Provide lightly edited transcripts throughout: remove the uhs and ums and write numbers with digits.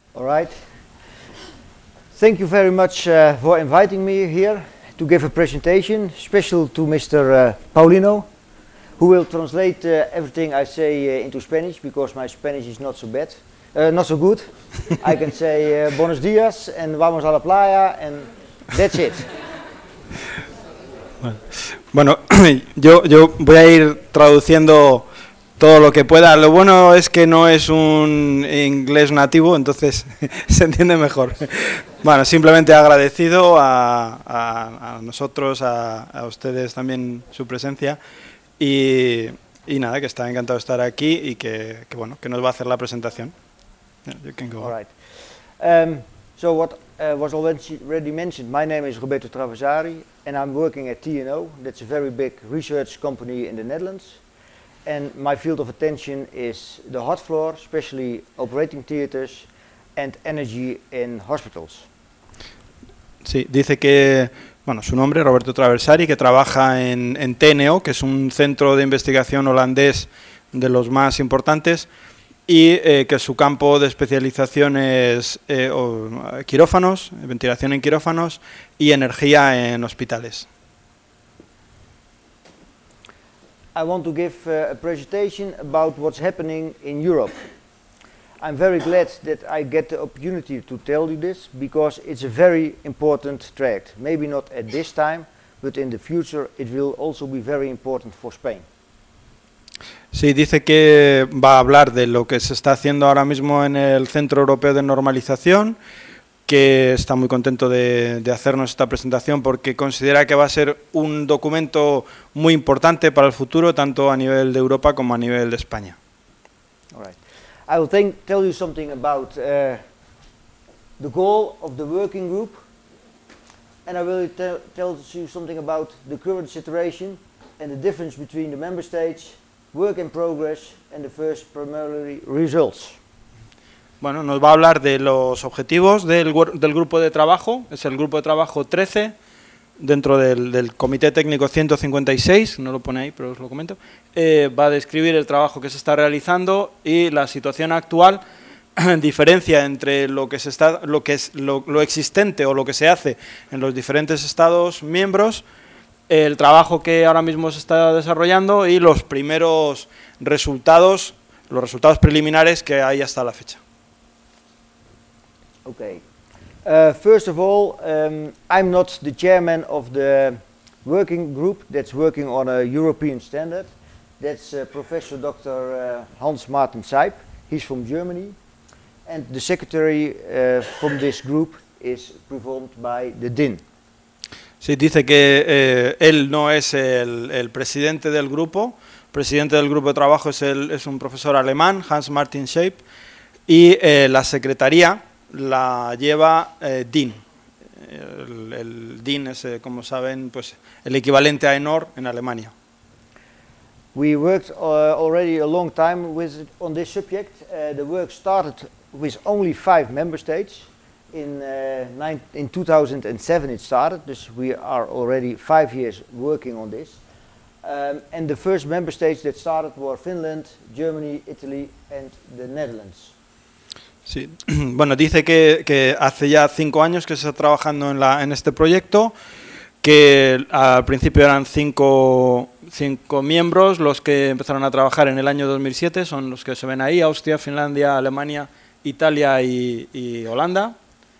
All right. Thank you very much for inviting me here to give a presentation, special to Mr. Paulino, who will translate everything I say into Spanish, because my Spanish is not so bad, not so good. I can say buenos días and vamos a la playa and that's it. Bueno, yo voy a ir traduciendo todo lo que pueda. Lo bueno es que no es un inglés nativo, entonces se entiende mejor. Bueno, simplemente agradecido a nosotros, a ustedes también su presencia y nada, que está encantado de estar aquí y que bueno, que nos va a hacer la presentación. You can go. All right. So what was already mentioned, my name is Roberto Travasari and I'm working at TNO. That's a very big research company in the Netherlands. And my field of attention is the hot floor, especially operating theaters and energy in hospitals. Sí, dice que, bueno, su nombre es Roberto Traversari, que trabaja en TNO, que es un centro de investigación holandés de los más importantes, y que su campo de especialización es quirófanos, ventilación en quirófanos y energía en hospitales. I want to give a presentation about what's happening in Europe. I'm very glad that I get the opportunity to tell you this, because it's a very important tract. Maybe not at this time, but in the future it will also be very important for Spain. Sí, dice que va a hablar de lo que se está haciendo ahora mismo en el Centro Europeo de Normalización, que está muy contento de hacernos esta presentación porque considera que va a ser un documento muy importante para el futuro, tanto a nivel de Europa como a nivel de España. All right. I will tell you something about the goal of the working group, and I will tell you something about the current situation and the difference between the member states, work in progress and the first preliminary results. Bueno, nos va a hablar de los objetivos del grupo de trabajo, es el grupo de trabajo 13, dentro del Comité Técnico 156, no lo pone ahí, pero os lo comento. Va a describir el trabajo que se está realizando y la situación actual, diferencia entre lo existente o lo que se hace en los diferentes Estados miembros, el trabajo que ahora mismo se está desarrollando y los primeros resultados, los resultados preliminares que hay hasta la fecha. Okay. First of all, I'm not the chairman of the working group that's working on a European standard. That's Professor Dr. Hans Martin Seip. He's from Germany. And the secretary from this group is performed by the DIN. Sí, dice que él no es el presidente del grupo. El presidente del grupo de trabajo es un profesor alemán, Hans Martin Seip, y la secretaría la lleva DIN. El DIN es, como saben, pues el equivalente a ENOR en Alemania. We worked already a long time on this subject. The work started with only 5 member states. In 2007 it started, so we are already 5 years working on this. And the first member states that started were Finland, Germany, Italy and the Netherlands. Sí, bueno, dice que hace ya 5 años que se está trabajando en este proyecto, que al principio eran 5 miembros los que empezaron a trabajar en el año 2007, son los que se ven ahí, Austria, Finlandia, Alemania, Italia y Holanda.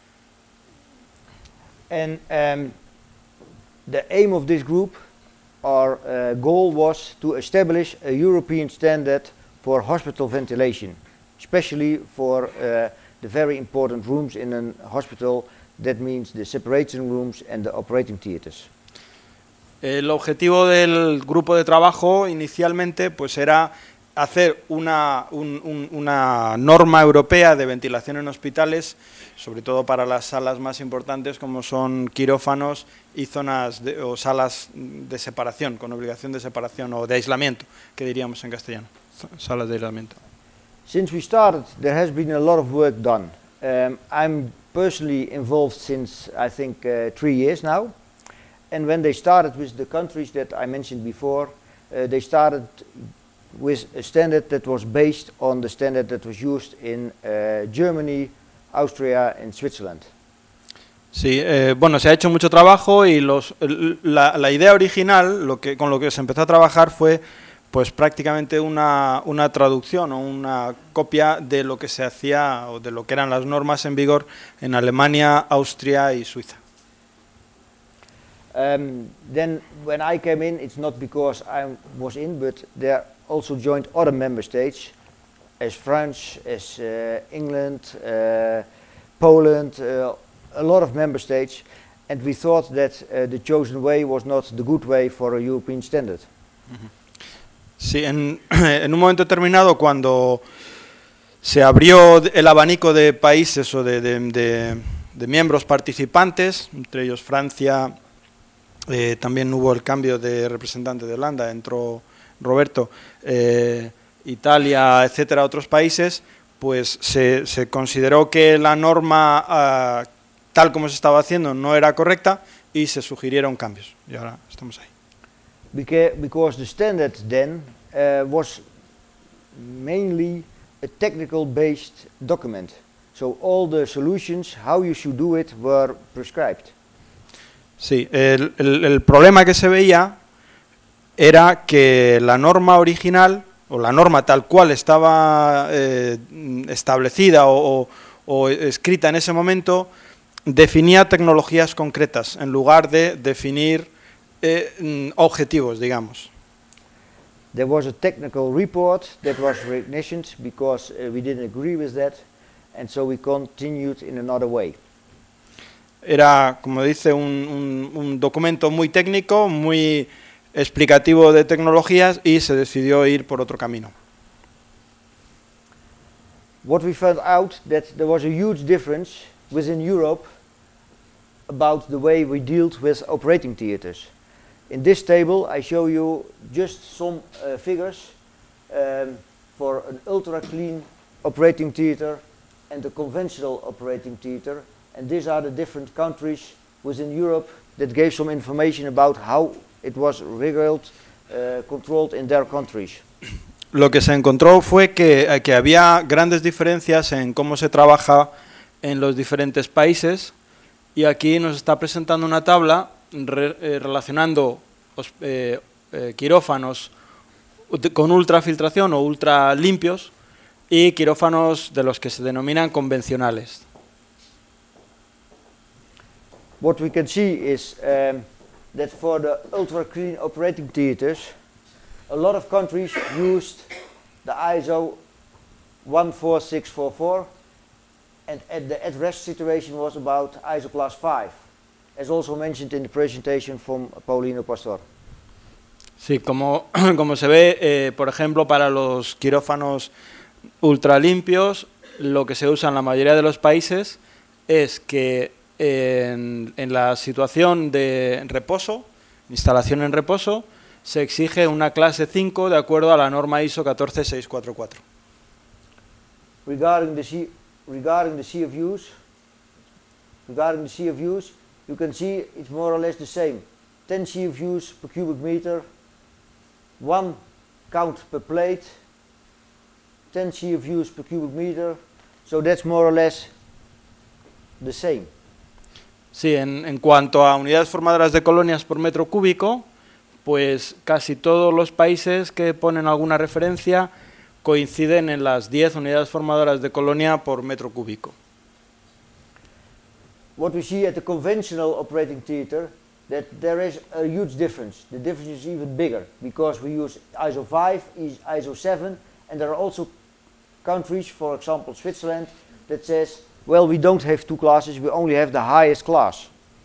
And the aim of this group, our goal was to establish a European standard for hospital ventilation, especially for the very important rooms in a hospital. That means the separation rooms and the operating theaters. El objetivo del grupo de trabajo inicialmente pues era hacer una norma europea de ventilación en hospitales, sobre todo para las salas más importantes como son quirófanos y zonas o salas de separación, con obligación de separación o de aislamiento, que diríamos en castellano, salas de aislamiento. Since we started, there has been a lot of work done. I'm personally involved since, I think, 3 years now. And when they started with the countries that I mentioned before, they started with a standard that was based on the standard that was used in Germany, Austria and Switzerland. Sí, bueno, se ha hecho mucho trabajo y la idea original, con lo que se empezó a trabajar fue pues prácticamente una traducción o una copia de lo que se hacía o de lo que eran las normas en vigor en Alemania, Austria y Suiza. Then when I came in, it's not because I was in, but there also joined other member states, as France, as England, Poland, a lot of member states, and we thought that the chosen way was not the good way for a European standard. Sí, en un momento determinado, cuando se abrió el abanico de países o de miembros participantes, entre ellos Francia, también hubo el cambio de representante de Holanda, entró Roberto, Italia, etcétera, otros países, pues se consideró que la norma tal como se estaba haciendo no era correcta y se sugirieron cambios. Y ahora estamos ahí. Because the standard then was mainly a technical based document. So all the solutions, how you should do it, were prescribed. Sí, el problema que se veía era que la norma original, o la norma tal cual estaba establecida o escrita en ese momento, definía tecnologías concretas en lugar de definir objetivos, digamos. There was a technical report that was recognitioned because we didn't agree with that, and so we continued in another way. Era, como dice, un documento muy técnico, muy explicativo de tecnologías y se decidió ir por otro camino. What we found out that there was a huge difference within Europe about the way we dealt with operating theaters. In this table I show you just some figures for an ultra clean operating theater and a conventional operating theater, and these are the different countries within Europe that gave some information about how it was reguled, controlled in their countries. Lo que se encontró fue que había grandes diferencias en cómo se trabaja en los diferentes países, y aquí nos está presentando una tabla relacionando quirófanos con ultrafiltración o ultra limpios y quirófanos de los que se denominan convencionales. What we can see is that for the ultra clean operating theaters, a lot of countries used the ISO 14644, and the at-rest situation was about ISO class 5, as also mentioned in the presentation from Paulino Pastor. Sí, como se ve, por ejemplo, para los quirófanos ultralimpios, lo que se usa en la mayoría de los países es que en la situación de reposo, instalación en reposo, se exige una clase 5 de acuerdo a la norma ISO 14644. Regarding the CFUs, you can see it's more or less the same. 10 CFUs per cubic meter, 1 count per plate, 10 CFUs per cubic meter, so that's more or less the same. Sí, en cuanto a unidades formadoras de colonias por metro cúbico, pues casi todos los países que ponen alguna referencia coinciden en las 10 unidades formadoras de colonia por metro cúbico. What we see at the conventional operating theater, that there is a huge difference. The difference is even bigger because we use ISO 5, ISO 7, and there are also countries, for example Switzerland, that says, well, we don't have 2 classes, we only have the highest class.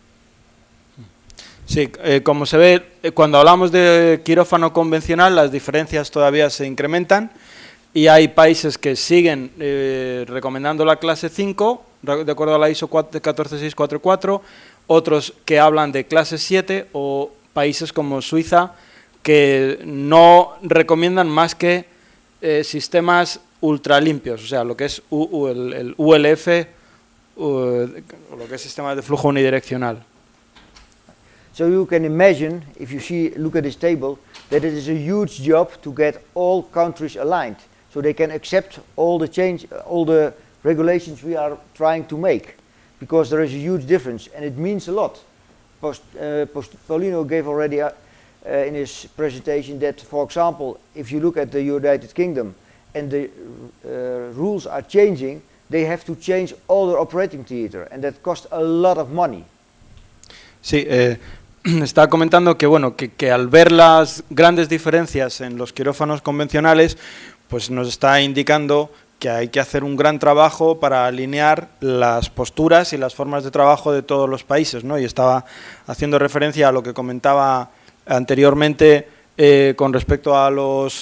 Sí, como se ve, cuando hablamos de quirófano convencional, las diferencias todavía se incrementan y hay países que siguen recomendando la clase 5, de acuerdo a la ISO 14644, otros que hablan de clase 7, o países como Suiza que no recomiendan más que sistemas ultralimpios, o sea, lo que es el ULF, o lo que es sistemas de flujo unidireccional. So you can imagine, if you look at this table, that it is a huge job to get all countries aligned, so they can accept all the regulations we are trying to make, because there is a huge difference and it means a lot. Paulino gave already in his presentation that, for example, if you look at the United Kingdom and the rules are changing, they have to change all their operating theater, and that costs a lot of money. Sí, estaba comentando que, bueno, que al ver las grandes diferencias en los quirófanos convencionales, pues nos está indicando que hay que hacer un gran trabajo para alinear las posturas y las formas de trabajo de todos los países, ¿no? Y estaba haciendo referencia a lo que comentaba anteriormente con respecto a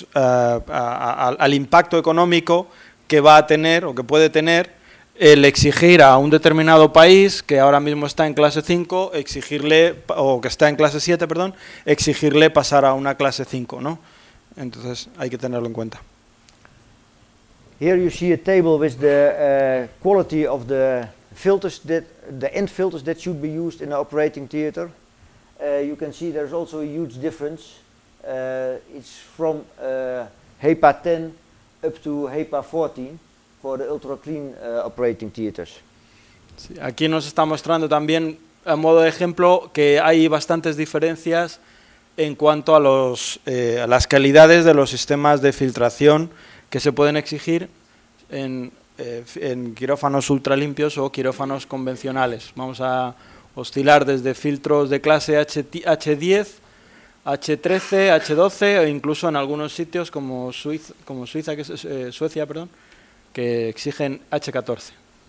al impacto económico que va a tener o que puede tener el exigir a un determinado país que ahora mismo está en clase 5, exigirle, o que está en clase 7, perdón, exigirle pasar a una clase 5, ¿no? Entonces hay que tenerlo en cuenta. Here you see a table with the quality of the filters, the end filters that should be used in the operating theater. You can see there's also a huge difference. It's from HEPA 10 up to HEPA 14 for the ultra clean operating theaters. Sí, aquí nos está mostrando también, a modo de ejemplo, que hay bastantes diferencias en cuanto a las calidades de los sistemas de filtración que se pueden exigir en quirófanos ultralimpios o quirófanos convencionales. Vamos a oscilar desde filtros de clase H10, H13, H12 o incluso en algunos sitios como Suecia, perdón, que exigen H14.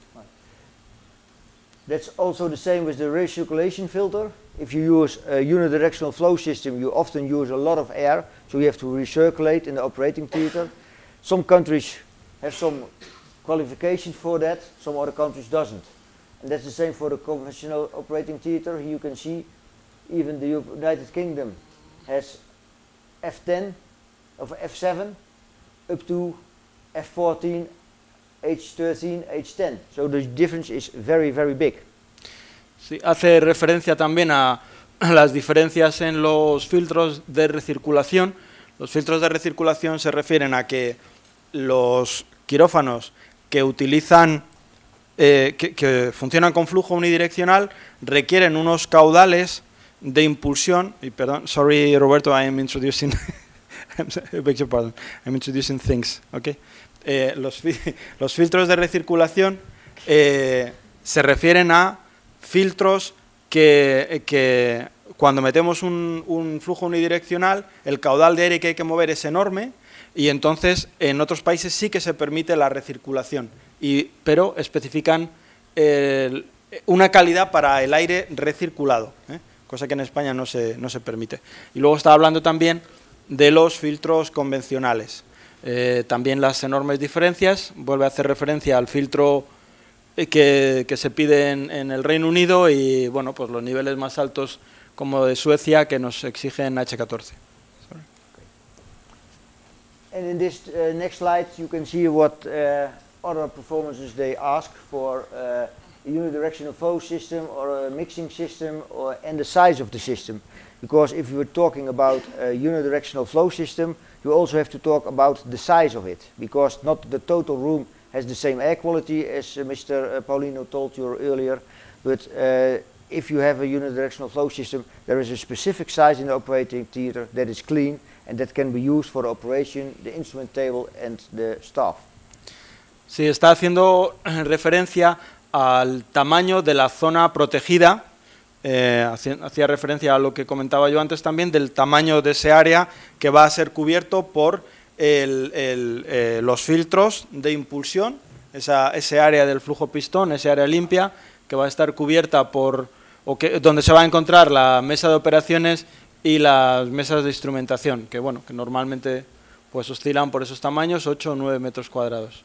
That's also the same with the recirculation filter. If you use a unidirectional flow system, you often use a lot of air, so you have to recirculate in the operating theater. Some countries have some qualifications for that, some other countries doesn't. And that's the same for the conventional operating theater. Here you can see even the United Kingdom has F10 of F7 up to F14, H13, H10. So the difference is very, very big. Sí, hace referencia también a las diferencias en los filtros de recirculación. Los filtros de recirculación se refieren a que los quirófanos que utilizan, que funcionan con flujo unidireccional, requieren unos caudales de impulsión. Y perdón, sorry Roberto, I am introducing, I beg your pardon, I'm introducing things, okay. Los filtros de recirculación se refieren a filtros que cuando metemos un flujo unidireccional, el caudal de aire que hay que mover es enorme y entonces en otros países sí que se permite la recirculación, pero especifican una calidad para el aire recirculado, cosa que en España no se permite. Y luego está hablando también de los filtros convencionales. También las enormes diferencias, vuelve a hacer referencia al filtro que se pide en el Reino Unido y bueno, pues los niveles más altos como de Suecia que nos exigen H14. And in this next slide you can see what other performances they ask for a unidirectional flow system or a mixing system and the size of the system. Because if you were talking about a unidirectional flow system, you also have to talk about the size of it, because not the total room has the same air quality as Mr. Paulino told you earlier, but if you have a unidirectional flow system, there is a specific size in the operating theater that is clean and that can be used for the operation, the instrument table and the staff. Sí, está haciendo referencia al tamaño de la zona protegida. Hacía referencia a lo que comentaba yo antes también, del tamaño de ese área que va a ser cubierto por los filtros de impulsión, ese área del flujo pistón, ese área limpia, que va a estar cubierta por, donde se va a encontrar la mesa de operaciones y las mesas de instrumentación, que bueno, que normalmente pues oscilan por esos tamaños, 8 o 9 metros cuadrados.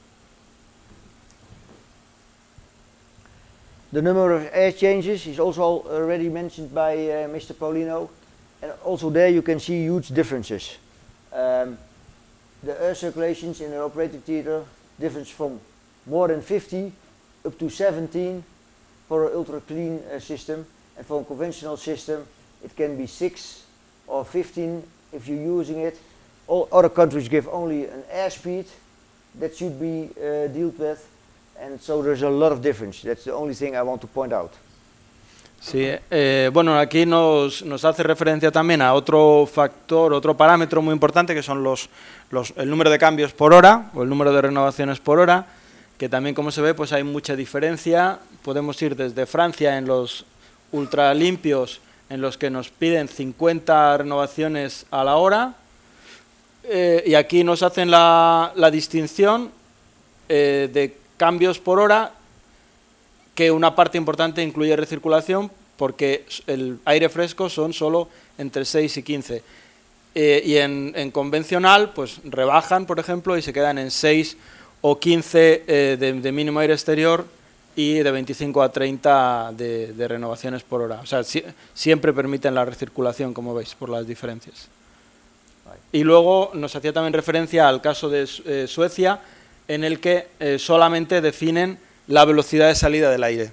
The number of air changes is also already mentioned by Mr. Paulino, and also there you can see huge differences. The air circulations in the operating theater differs from more than 50 up to 17 for an ultra clean system, and for a conventional system it can be 6 or 15 if you're using it. All other countries give only an airspeed that should be dealt with. and so there's a lot of difference. That's the only thing I want to point out. Sí, bueno, aquí nos hace referencia también a otro factor, otro parámetro muy importante, que son el número de cambios por hora, o el número de renovaciones por hora, que también, como se ve, pues hay mucha diferencia. Podemos ir desde Francia en los ultra limpios, en los que nos piden 50 renovaciones a la hora, y aquí nos hacen la distinción de cambios por hora, que una parte importante incluye recirculación, porque el aire fresco son solo entre 6 y 15. Y en convencional, pues rebajan, por ejemplo, y se quedan en 6 o 15 de mínimo aire exterior y de 25 a 30 de renovaciones por hora. O sea, siempre permiten la recirculación, como veis, por las diferencias. Y luego nos hacía también referencia al caso de Suecia, en el que solamente definen la velocidad de salida del aire.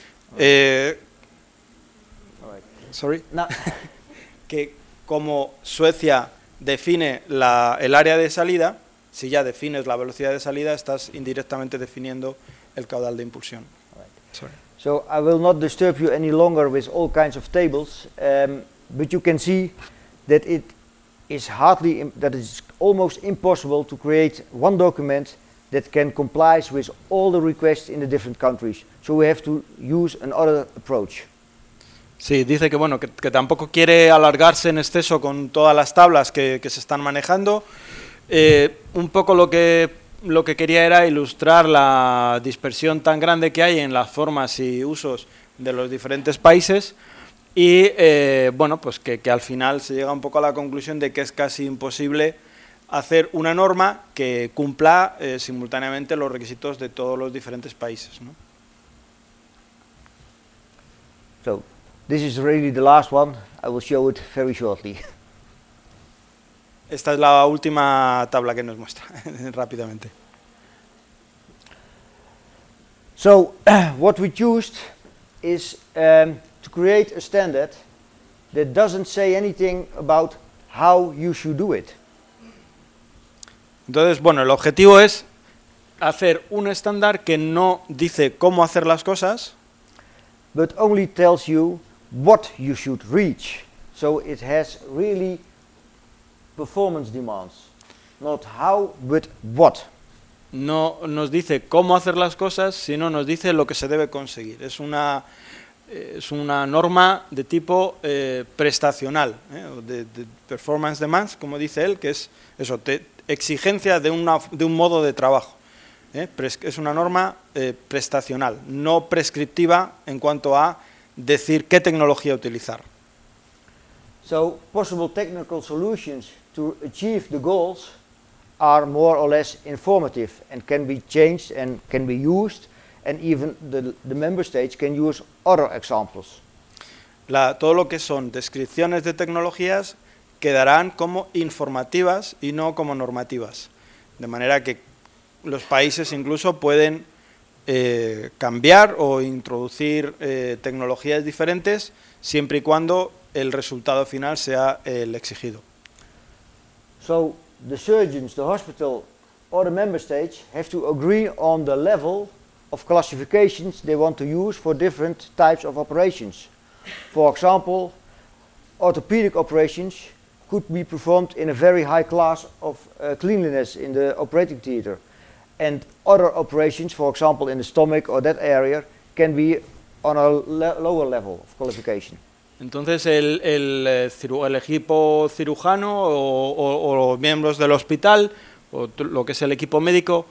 Sorry. No. Que como Suecia define el área de salida, si ya defines la velocidad de salida, estás indirectamente definiendo el caudal de impulsión. Sorry. So I will not disturb you any longer with all kinds of tables, but you can see that it is almost impossible to create one document that can comply with all the requests in the different countries. So we have to use another approach. Sí, dice que bueno, que tampoco quiere alargarse en exceso con todas las tablas que se están manejando. Un poco lo que quería era ilustrar la dispersión tan grande que hay en las formas y usos de los diferentes países, y bueno, pues que al final se llega un poco a la conclusión de que es casi imposible hacer una norma que cumpla simultáneamente los requisitos de todos los diferentes países, ¿no? So this is really the last one. I will show it very shortly. Esta es la última tabla que nos muestra rápidamente. So what we used is to create a standard that doesn't say anything about how you should do it. Entonces, bueno, el objetivo es hacer un estándar que no dice cómo hacer las cosas, but only tells you what you should reach. So it has really performance demands, not how, but what. no nos dice cómo hacer las cosas, sino nos dice lo que se debe conseguir. Es una norma de tipo prestacional, de performance demands, como dice él, que es eso, exigencia de un modo de trabajo. Es una norma prestacional, no prescriptiva en cuanto a decir qué tecnología utilizar. So possible technical solutions to achieve the goals are more or less informative and can be changed and can be used, and even the member states can use other examples. Todo lo que son descripciones de tecnologías quedarán como informativas y no como normativas, de manera que los países incluso pueden cambiar o introducir tecnologías diferentes siempre y cuando el resultado final sea el exigido. So the surgeons, the hospital or the member states have to agree on the level of classifications they want to use for different types of operations. For example, orthopedic operations could be performed in a very high class of cleanliness in the operating theater, and other operations, for example in the stomach or that area, can be on a lower level of qualification. Entonces el equipo cirujano o los miembros del hospital, o lo que es el equipo médico,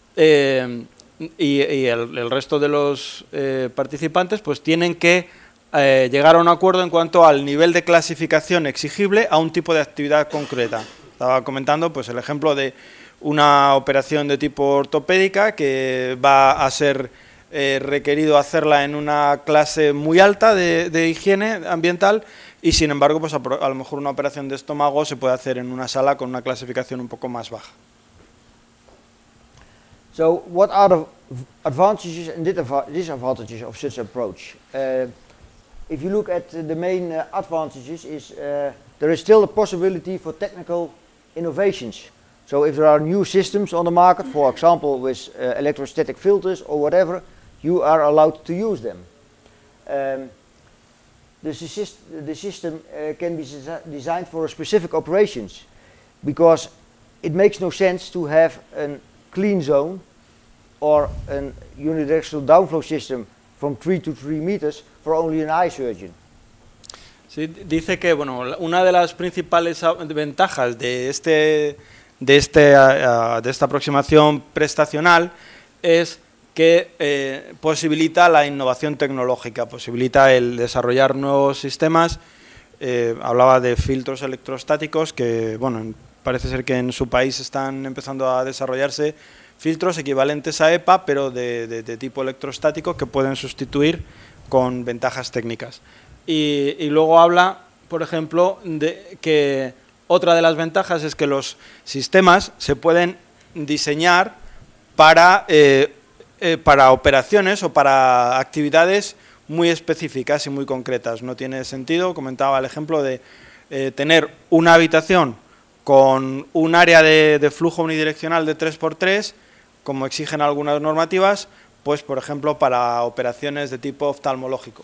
y el resto de los participantes, pues tienen que llegar a un acuerdo en cuanto al nivel de clasificación exigible a un tipo de actividad concreta. Estaba comentando pues el ejemplo de una operación de tipo ortopédica que va a ser requerido hacerla en una clase muy alta de higiene ambiental, y sin embargo pues a lo mejor una operación de estómago se puede hacer en una sala con una clasificación un poco más baja. So what are the advantages and disadvantages of such approach? If you look at the main advantages, there is still a possibility for technical innovations. So if there are new systems on the market, for example with electrostatic filters or whatever, you are allowed to use them. The system can be designed for specific operations, because it makes no sense to have a clean zone or a unidirectional downflow system from 3 to 3 meters for only an eye surgeon. Sí, dice que bueno, una de las principales ventajas de esta aproximación prestacional es que posibilita la innovación tecnológica, posibilita el desarrollar nuevos sistemas. Hablaba de filtros electrostáticos que, bueno, parece ser que en su país están empezando a desarrollarse filtros equivalentes a EPA, pero de tipo electrostático, que pueden sustituir con ventajas técnicas. Y luego habla, por ejemplo, de que otra de las ventajas es que los sistemas se pueden diseñar para operaciones o para actividades muy específicas y muy concretas. No tiene sentido, comentaba el ejemplo de tener una habitación con un área de flujo unidireccional de 3×3, como exigen algunas normativas, pues por ejemplo para operaciones de tipo oftalmológico.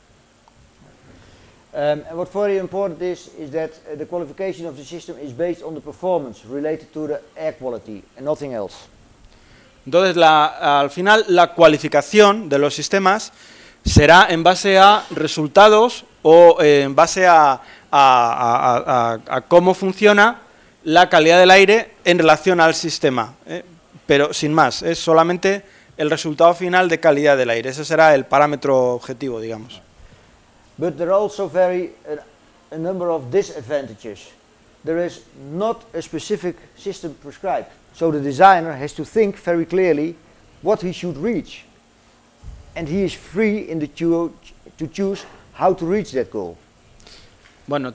And what's very important is that the qualification of the system is based on the performance related to the air quality and nothing else. Entonces, al final, la cualificación de los sistemas será en base a resultados o en base a cómo funciona la calidad del aire en relación al sistema, pero sin más, es solamente el resultado final de calidad del aire. Ese será el parámetro objetivo, digamos. But there are also a number of disadvantages. There is not a specific system prescribed, so the designer has to think very clearly what he should reach, and he is free to choose how to reach that goal. Bueno,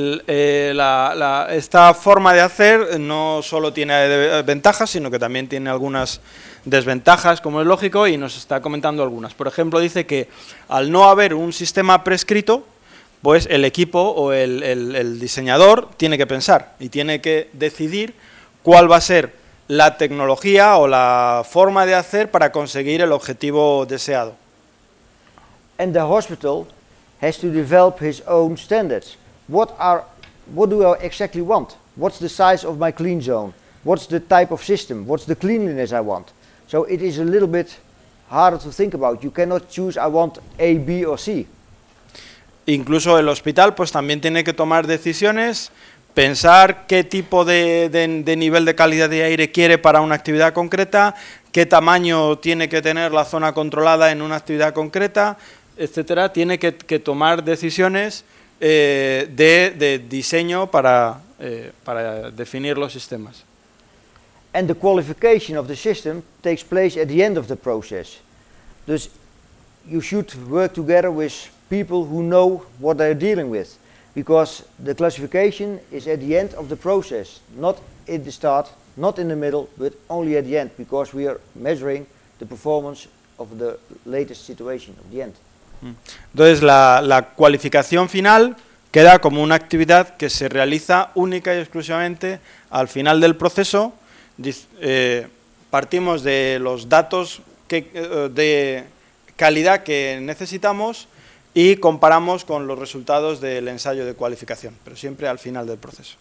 esta forma de hacer no solo tiene ventajas, sino que también tiene algunas desventajas, como es lógico, y nos está comentando algunas. Por ejemplo, dice que al no haber un sistema prescrito, pues el equipo o el diseñador tiene que pensar y tiene que decidir cuál va a ser la tecnología o la forma de hacer para conseguir el objetivo deseado. And the hospital has to develop his own standards. What do I exactly want? What's the size of my clean zone? What's the type of system? What's the cleanliness I want? So it is a little bit harder to think about. You cannot choose I want A, B or C. Incluso el hospital pues también tiene que tomar decisiones, pensar qué tipo de nivel de calidad de aire quiere para una actividad concreta, qué tamaño tiene que tener la zona controlada en una actividad concreta, etcétera. Tiene que tomar decisiones de diseño para definir los sistemas. And the qualification of the system takes place at the end of the process. Dus you should work together with people who know what they're dealing with, because the classification is at the end of the process, not at the start, not in the middle, but only at the end, because we are measuring the performance of the latest situation at the end. Entonces la cualificación final queda como una actividad que se realiza única y exclusivamente al final del proceso. Partimos de los datos de calidad que necesitamos y comparamos con los resultados del ensayo de cualificación, pero siempre al final del proceso.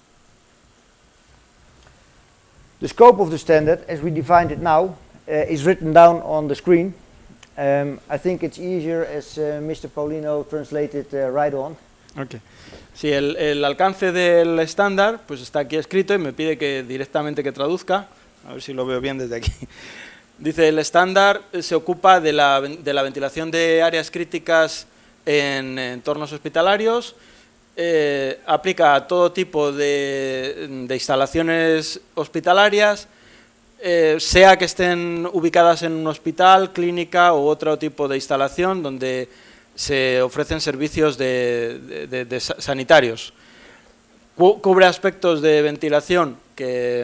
The scope of the standard, as we defined it now, is written down on the screen. I think it's easier as Mr. Paulino translated right on. Okay. Sí, el alcance del estándar pues está aquí escrito y me pide que directamente que traduzca, a ver si lo veo bien desde aquí. Dice, el estándar se ocupa de la ventilación de áreas críticas en entornos hospitalarios, aplica a todo tipo de instalaciones hospitalarias, sea que estén ubicadas en un hospital, clínica u otro tipo de instalación donde se ofrecen servicios sanitarios. Cubre aspectos de ventilación que...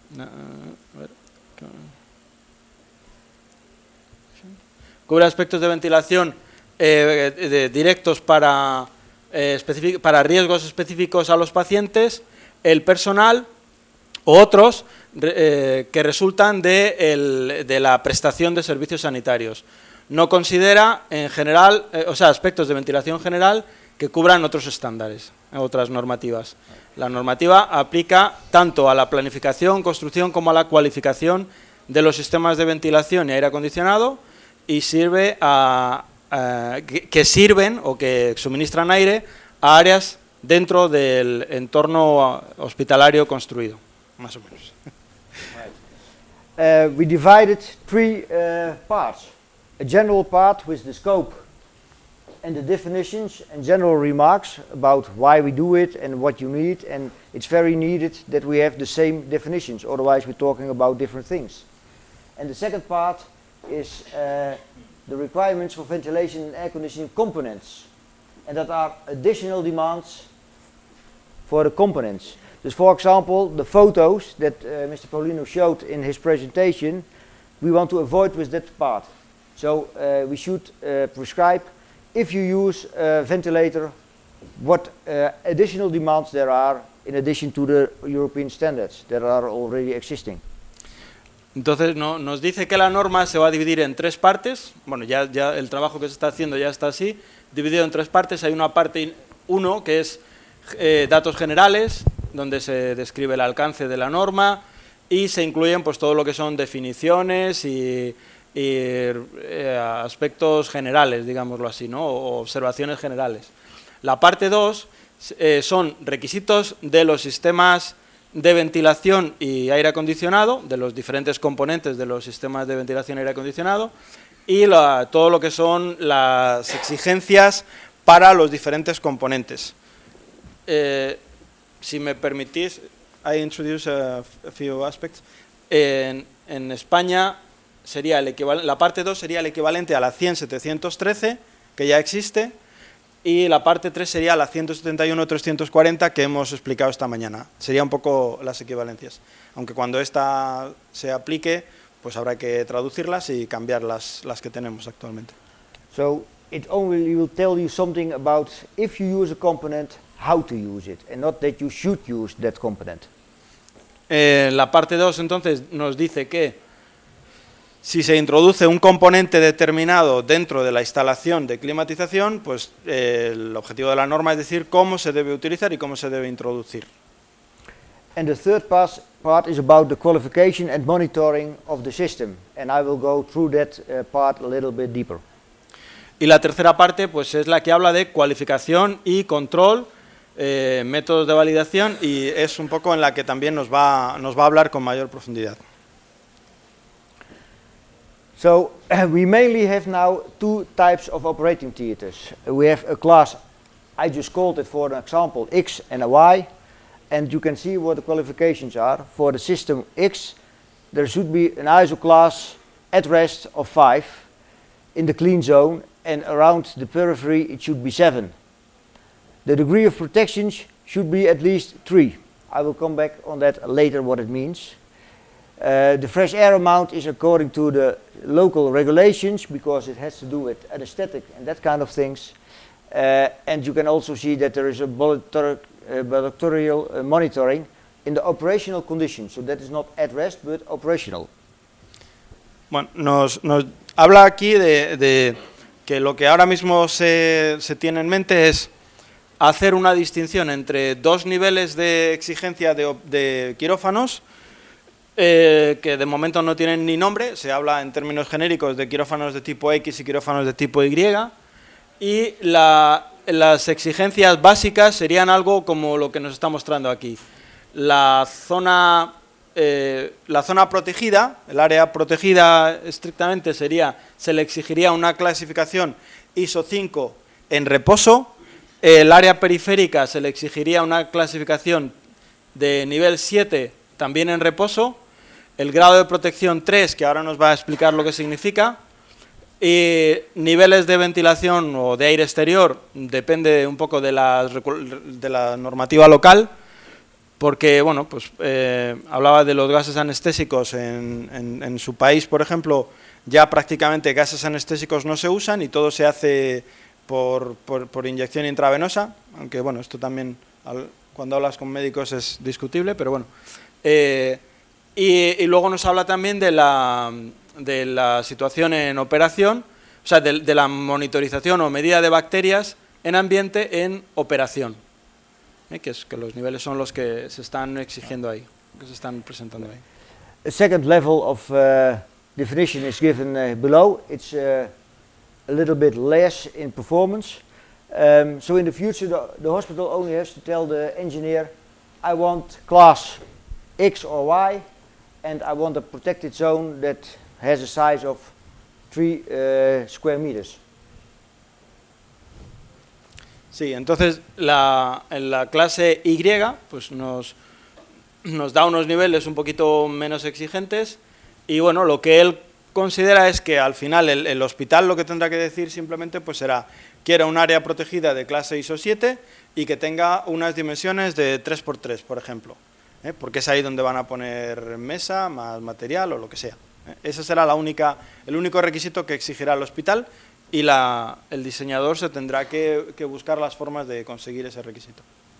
cubre aspectos de ventilación directos para riesgos específicos a los pacientes, el personal o otros que resultan de la prestación de servicios sanitarios. No considera, en general, aspectos de ventilación general que cubran otros estándares, otras normativas. La normativa aplica tanto a la planificación, construcción, como a la cualificación de los sistemas de ventilación y aire acondicionado, y sirve que sirven o que suministran aire a áreas dentro del entorno hospitalario construido, más o menos. We divided three parts. A general part with the scope and the definitions and general remarks about why we do it and what you need, and it's very needed that we have the same definitions, otherwise we're talking about different things. And the second part is the requirements for ventilation and air conditioning components, and that are additional demands for the components. Dus for example, the photos that Mr. Paulino showed in his presentation, we want to avoid with that part. So we should prescribe, if you use a ventilator, what additional demands there are in addition to the European standards that are already existing. Entonces nos dice que la norma se va a dividir en tres partes. Bueno, ya el trabajo que se está haciendo ya está así, dividido en tres partes. Hay una parte 1 que es datos generales, donde se describe el alcance de la norma y se incluyen pues todo lo que son definiciones y aspectos generales, digámoslo así, ¿no? O observaciones generales. La parte 2 son requisitos de los sistemas de ventilación y aire acondicionado, de los diferentes componentes de los sistemas de ventilación y aire acondicionado, y todo lo que son las exigencias para los diferentes componentes. Si me permitís, I introduce a few aspects. En España sería la parte 2 sería el equivalente a la 100.713, que ya existe, y la parte 3 sería la 171.340, que hemos explicado esta mañana. Serían un poco las equivalencias, aunque cuando esta se aplique, pues habrá que traducirlas y cambiar las que tenemos actualmente. So it only will tell you something about if you use a component, how to use it, and not that you should use that component. La parte 2 entonces nos dice que si se introduce un componente determinado dentro de la instalación de climatización, pues el objetivo de la norma es decir cómo se debe utilizar y cómo se debe introducir. And the third part is about the qualification and monitoring of the system, and I will go through that part a little bit deeper. Y la tercera parte pues es la que habla de cualificación y control, métodos de validación, y es un poco en la que también nos va a hablar con mayor profundidad. So we mainly have now two types of operating theaters. We have a class, I just called it for an example, X and a Y, and you can see what the qualifications are. For the system X, there should be an ISO class at rest of 5 in the clean zone, and around the periphery it should be 7. The degree of protection should be at least 3. I will come back on that later what it means. The fresh air amount is according to the local regulations because it has to do with anesthetic and that kind of things. And you can also see that there is a bilateral monitoring in the operational conditions. So that is not at rest but operational. Bueno, nos habla aquí de que lo que ahora mismo se tiene en mente es hacer una distinción entre dos niveles de exigencia de quirófanos que de momento no tienen ni nombre. Se habla en términos genéricos de quirófanos de tipo X y quirófanos de tipo Y, y las exigencias básicas serían algo como lo que nos está mostrando aquí. La zona protegida, el área protegida estrictamente se le exigiría una clasificación ISO 5 en reposo. El área periférica se le exigiría una clasificación de nivel 7 también en reposo. El grado de protección 3, que ahora nos va a explicar lo que significa, y niveles de ventilación o de aire exterior, depende un poco de la normativa local, porque, bueno, pues hablaba de los gases anestésicos en su país, por ejemplo, ya prácticamente gases anestésicos no se usan y todo se hace por inyección intravenosa, aunque, bueno, esto también, cuando hablas con médicos es discutible, pero bueno. Y luego nos habla también de la situación en operación, o sea, de la monitorización o medida de bacterias en ambiente en operación, que los niveles son los que se están exigiendo ahí, que se están presentando ahí. A second level of definition is given below. It's a little bit less in performance. So in the future the hospital only has to tell the engineer, I want class X or Y, and I want a protected zone that has a size of 3 square meters. Sí, entonces en la clase Y pues nos da unos niveles un poquito menos exigentes y bueno, lo que él considera es que al final el hospital lo que tendrá que decir simplemente pues será quiero un área protegida de clase ISO 7 y que tenga unas dimensiones de 3×3, por ejemplo, porque es ahí donde van a poner mesa, más material o lo que sea. Ese será el único requisito que exigirá el hospital y el diseñador se tendrá que buscar las formas de conseguir ese requisito.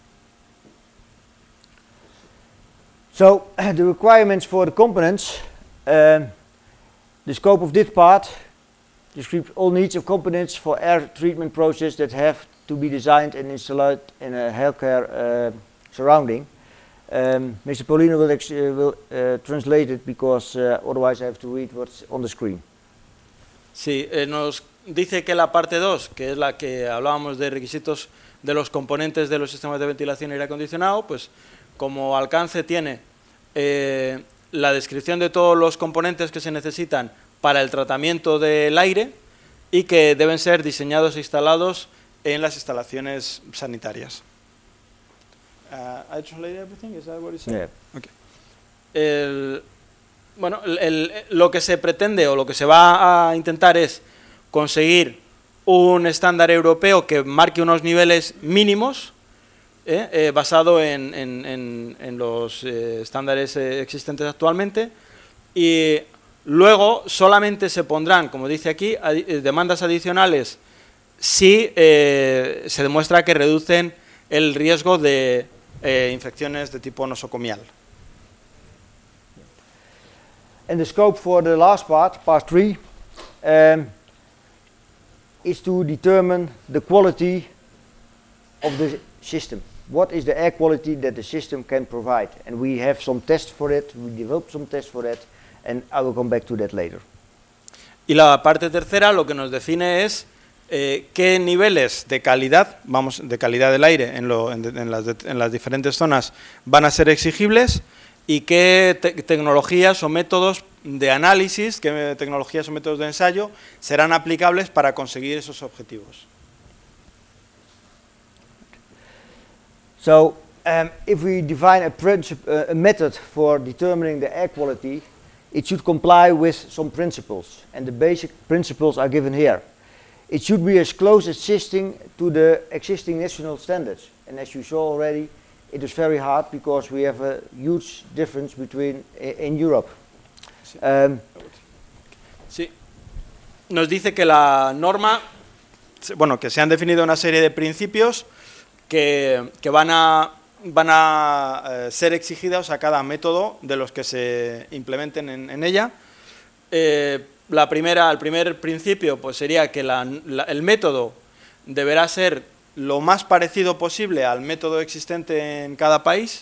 So the requirements for the components, the scope of this part describes all needs of components for air treatment process that have to be designed and installed in a healthcare surrounding. Mr. Paulino will translate it because otherwise I have to read what's on the screen. Sí, nos dice que la parte 2, que es la que hablábamos de requisitos de los componentes de los sistemas de ventilación y aire acondicionado, pues como alcance tiene la descripción de todos los componentes que se necesitan para el tratamiento del aire y que deben ser diseñados e instalados en las instalaciones sanitarias. I translate everything, is that what you said? Yeah. Okay. Bueno, lo que se pretende o lo que se va a intentar es conseguir un estándar europeo que marque unos niveles mínimos basado en los estándares existentes actualmente y luego solamente se pondrán, como dice aquí, demandas adicionales si se demuestra que reducen el riesgo de infecciones de tipo nosocomial. And the scope for the last part 3, is to determine the quality of the system. What is the air quality that the system can provide? And we have some tests for it, we developed some tests for that, and I will come back to that later. Y la parte tercera lo que nos define es qué niveles de calidad, de calidad del aire en las diferentes zonas van a ser exigibles y qué tecnologías o métodos de análisis, qué tecnologías o métodos de ensayo serán aplicables para conseguir esos objetivos. So, if we define a method for determining the air quality, it should comply with some principles, and the basic principles are given here. It should be as close as existing to the existing national standards, and as you saw already, it is very hard because we have a huge difference between in Europe. Sí. Nos dice que la norma, bueno, que se han definido una serie de principios que van a ser exigidos a cada método de los que se implementen en ella. El primer principio pues sería que el método deberá ser lo más parecido posible al método existente en cada país.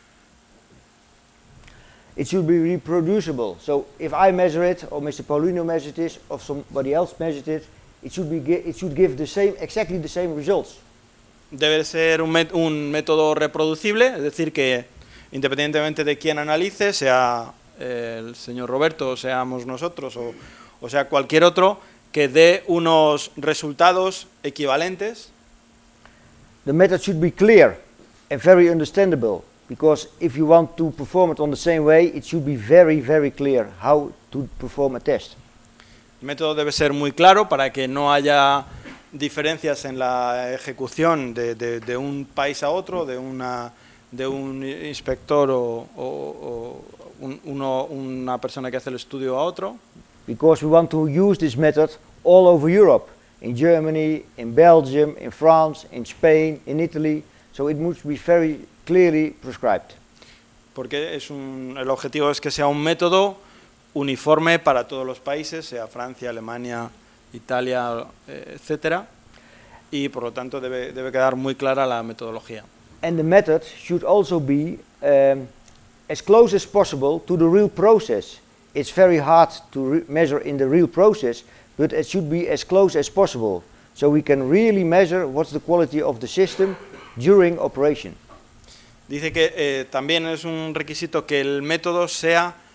It should be reproducible. So if I measure it, or Mr. Paulino measured this, or somebody else measured it, it should give exactly the same results. Debe ser un método reproducible, es decir, que independientemente de quién analice, sea el señor Roberto, o seamos nosotros, o sea cualquier otro, que dé unos resultados equivalentes. The method should be clear and very understandable, because if you want to perform it on the same way, it should be very, very clear how to perform a test. El método debe ser muy claro para que no haya diferencias en la ejecución de un país a otro, de un inspector o una persona que hace el estudio a otro. Because we want to use this method all over Europe, in Germany, in Belgium, in France, in Spain, in Italy, so it must be very clearly prescribed. porque el objetivo es que sea un método uniforme para todos los países, sea Francia, Alemania, Italia, etcétera, y por lo tanto debe quedar muy clara la metodología. And the method should also be as close as possible to the real process. It's very hard to measure in the real process, but it should be as close as possible, so we can really measure what's the quality of the system during operation. Dice que también es un requisito que el método se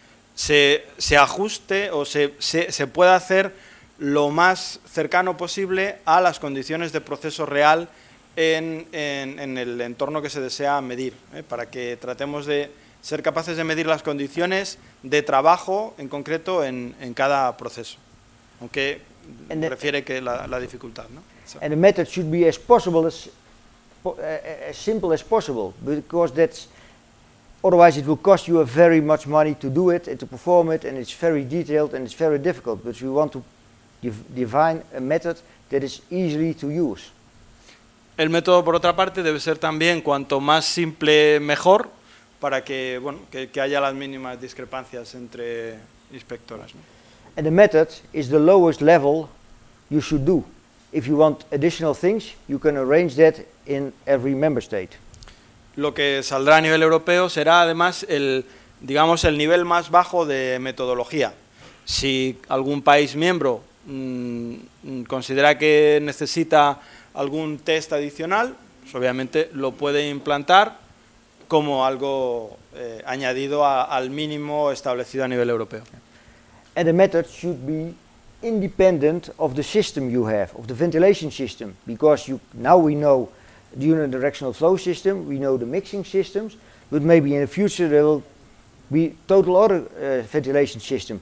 ajuste o se pueda hacer lo más cercano posible a las condiciones de proceso real en el entorno que se desea medir, para que tratemos de ser capaces de medir las condiciones de trabajo en concreto en cada proceso, aunque refiere que la dificultad, ¿no? So. And the method should be as possible as simple as possible, because otherwise it will cost you very much money to do it and to perform it, and it's very detailed and it's very difficult. But we want to define a method that is easily to use. El método, por otra parte, debe ser también cuanto más simple mejor, para que, bueno, que haya las mínimas discrepancias entre inspectoras, ¿no? And the method is the lowest level you should do. If you want additional things, you can arrange that in every member state. Lo que saldrá a nivel europeo será además digamos, el nivel más bajo de metodología. Si algún país miembro considera que necesita algún test adicional, pues obviamente lo puede implantar como algo añadido al mínimo establecido a nivel europeo. And the method should be independent of the system you have, of the ventilation system, because now we know the unidirectional flow system, we know the mixing systems, but maybe in the future there will be total other ventilation system.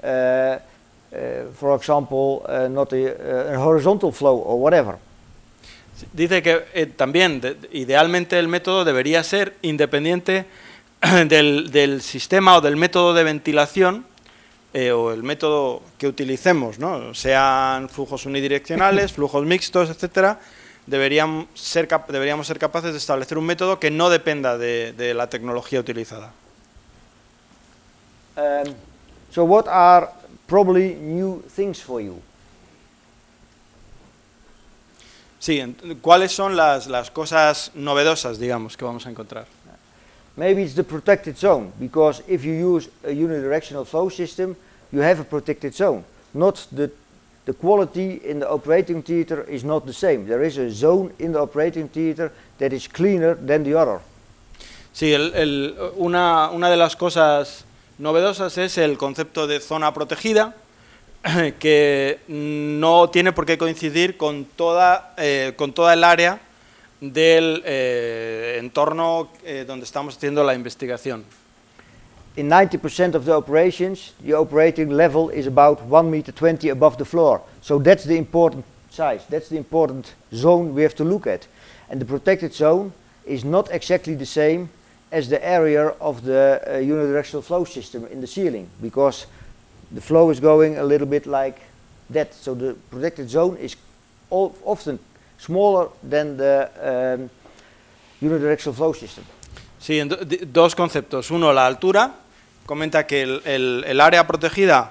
For example, not a horizontal flow or whatever. Dice que también, idealmente, el método debería ser independiente del sistema o del método de ventilación o el método que utilicemos, ¿no? Sean flujos unidireccionales, flujos mixtos, etcétera. Deberíamos ser capaces de establecer un método que no dependa de la tecnología utilizada. So what are probably new things for you? Sí, ¿cuáles son las cosas novedosas, digamos, que vamos a encontrar? Maybe it's the protected zone, because if you use a unidirectional flow system, you have a protected zone. Not the quality in the operating theater is not the same. There is a zone in the operating theater that is cleaner than the other. Sí, una de las cosas novedosas es el concepto de zona protegida, que no tiene por qué coincidir con toda el área del entorno donde estamos haciendo la investigación. In 90% of the operations, the operating level is about 1.20 meters above the floor. So that's the important size, that's the important zone we have to look at. And the protected zone is not exactly the same as the area of the unidirectional flow system in the ceiling, because the flow is going a little bit like that. So the protected zone is often smaller than the unidirectional flow system. Sí, dos conceptos. Uno, la altura. Comenta que el área protegida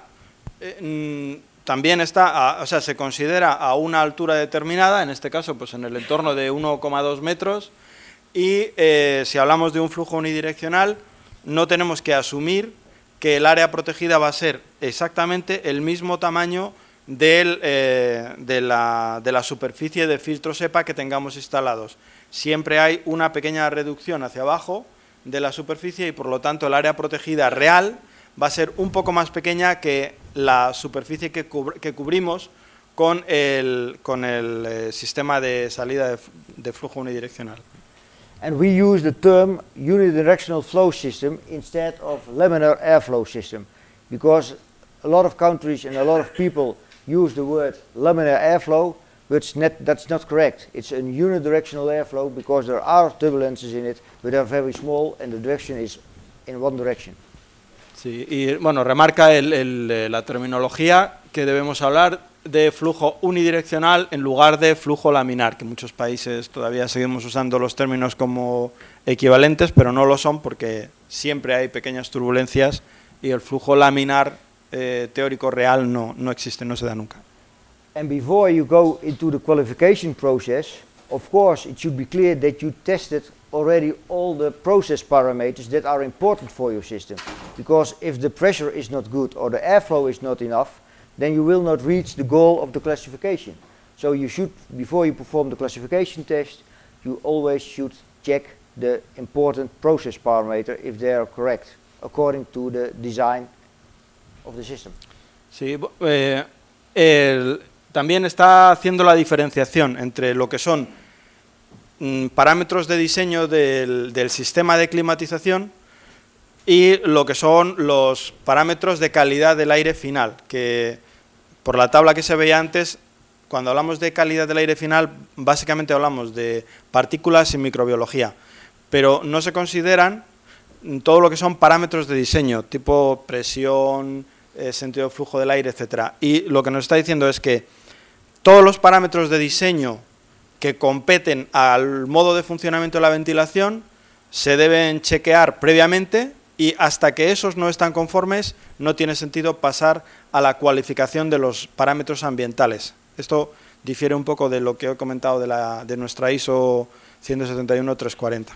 también está, o sea, se considera a una altura determinada, en este caso pues en el entorno de 1,2 metros, y si hablamos de un flujo unidireccional, no tenemos que asumir que el área protegida va a ser exactamente el mismo tamaño de la superficie de filtros EPA que tengamos instalados. Siempre hay una pequeña reducción hacia abajo de la superficie y por lo tanto el área protegida real va a ser un poco más pequeña que la superficie que cubrimos con el sistema de salida de flujo unidireccional. And we use the term unidirectional flow system instead of laminar airflow system, because a lot of countries and a lot of people use the word laminar airflow, but that's not correct. It's a unidirectional airflow because there are turbulences in it, but they're very small and the direction is in one direction. Sí, y bueno, remarca la terminología que debemos hablar de flujo unidireccional en lugar de flujo laminar, que en muchos países todavía seguimos usando los términos como equivalentes, pero no lo son porque siempre hay pequeñas turbulencias y el flujo laminar teórico real no existe, no se da nunca. And before you go into the qualification process, of course it should be clear that you tested already all the process parameters that are important for your system. Because if the pressure is not good or the airflow is not enough, then you will not reach the goal of the classification. So you should, before you perform the classification test, you always should check the important process parameter if they are correct, according to the design of the system. Sí, también está haciendo la diferenciación entre lo que son parámetros de diseño del sistema de climatización y lo que son los parámetros de calidad del aire final, que por la tabla que se veía antes, cuando hablamos de calidad del aire final, básicamente hablamos de partículas y microbiología, pero no se consideran todo lo que son parámetros de diseño, tipo presión, sentido de flujo del aire, etcétera. Y lo que nos está diciendo es que todos los parámetros de diseño que competen al modo de funcionamiento de la ventilación se deben chequear previamente y hasta que esos no están conformes no tiene sentido pasar a la cualificación de los parámetros ambientales. Esto difiere un poco de lo que he comentado de nuestra ISO 171-340.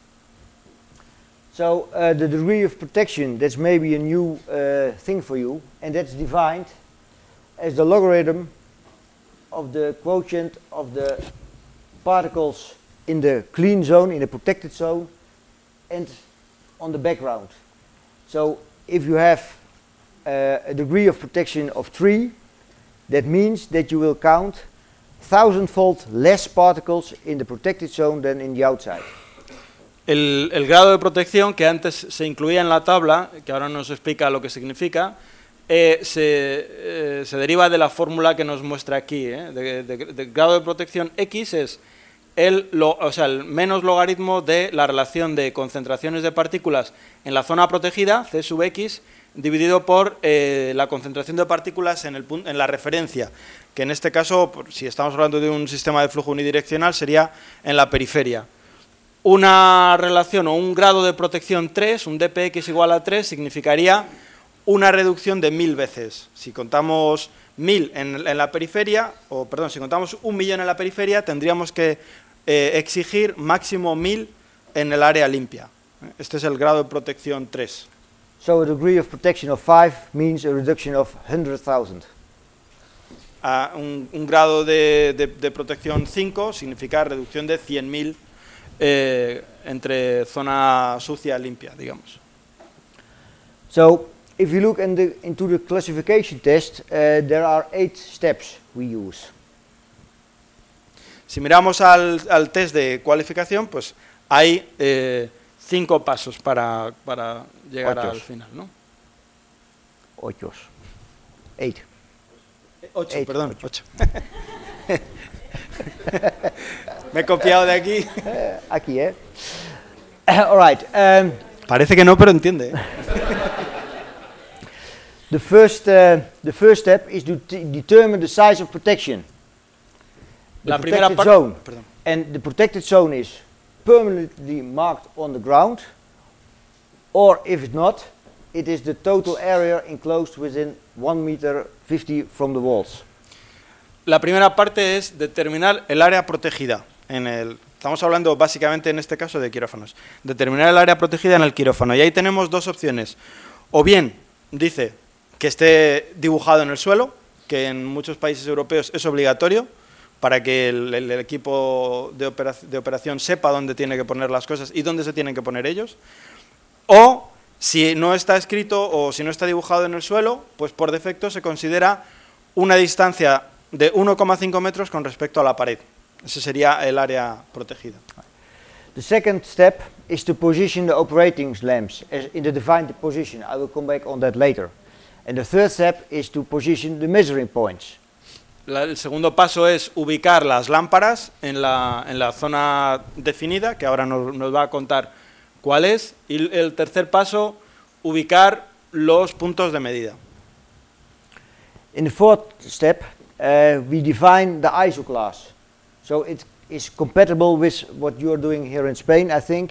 So the degree of protection, that's maybe a new thing for you, and that's defined as the logarithm of the quotient of the particles in the clean zone, in the protected zone, and on the background. So if you have a degree of protection of 3, that means that you will count 1,000-fold less particles in the protected zone than in the outside. El grado de protección que antes se incluía en la tabla, que ahora nos explica lo que significa, se deriva de la fórmula que nos muestra aquí. De grado de protección X es el menos logaritmo de la relación de concentraciones de partículas en la zona protegida, C sub X, dividido por la concentración de partículas en la referencia, que en este caso, si estamos hablando de un sistema de flujo unidireccional, sería en la periferia. Una relación o un grado de protección 3, un dpx igual a 3, significaría una reducción de 1000 veces. Si contamos 1000 en la periferia, o perdón, si contamos 1.000.000 en la periferia, tendríamos que exigir máximo 1000 en el área limpia. Este es el grado de protección 3. So a degree of protection of 5 means a reduction of 100,000. Un grado de protección 5 significa reducción de 100.000 entre zona sucia y limpia, digamos. So if you look into the classification test, there are 8 steps we use. Si miramos al test de cualificación, pues hay 5 pasos para llegar al final, ¿no? 8. 8, perdón, 8. Me he copiado de aquí. Aquí, all right. Parece que no, pero entiende. The first step is to determine the size of protection. La primera parte. Zone. And the protected zone is permanently marked on the ground, or if it's not, it is the total area enclosed within 1,50 meters from the walls. La primera parte es determinar el área protegida. Estamos hablando básicamente en este caso de quirófanos. Determinar el área protegida en el quirófano. Y ahí tenemos dos opciones. O bien dice que esté dibujado en el suelo, que en muchos países europeos es obligatorio, para que el equipo de operación sepa dónde tiene que poner las cosas y dónde se tienen que poner ellos. O si no está escrito o si no está dibujado en el suelo, pues por defecto se considera una distancia de 1,5 metros con respecto a la pared. Ese sería el área protegida. The second step is to position the operating lamps in the defined position. I will come back on that later. And the third step is to position the measuring points. El segundo paso es ubicar las lámparas en la zona definida, que ahora nos va a contar cuál es. Y el tercer paso, ubicar los puntos de medida. In the fourth step, we define the ISO class. So it is compatible with what you are doing here in Spain, I think.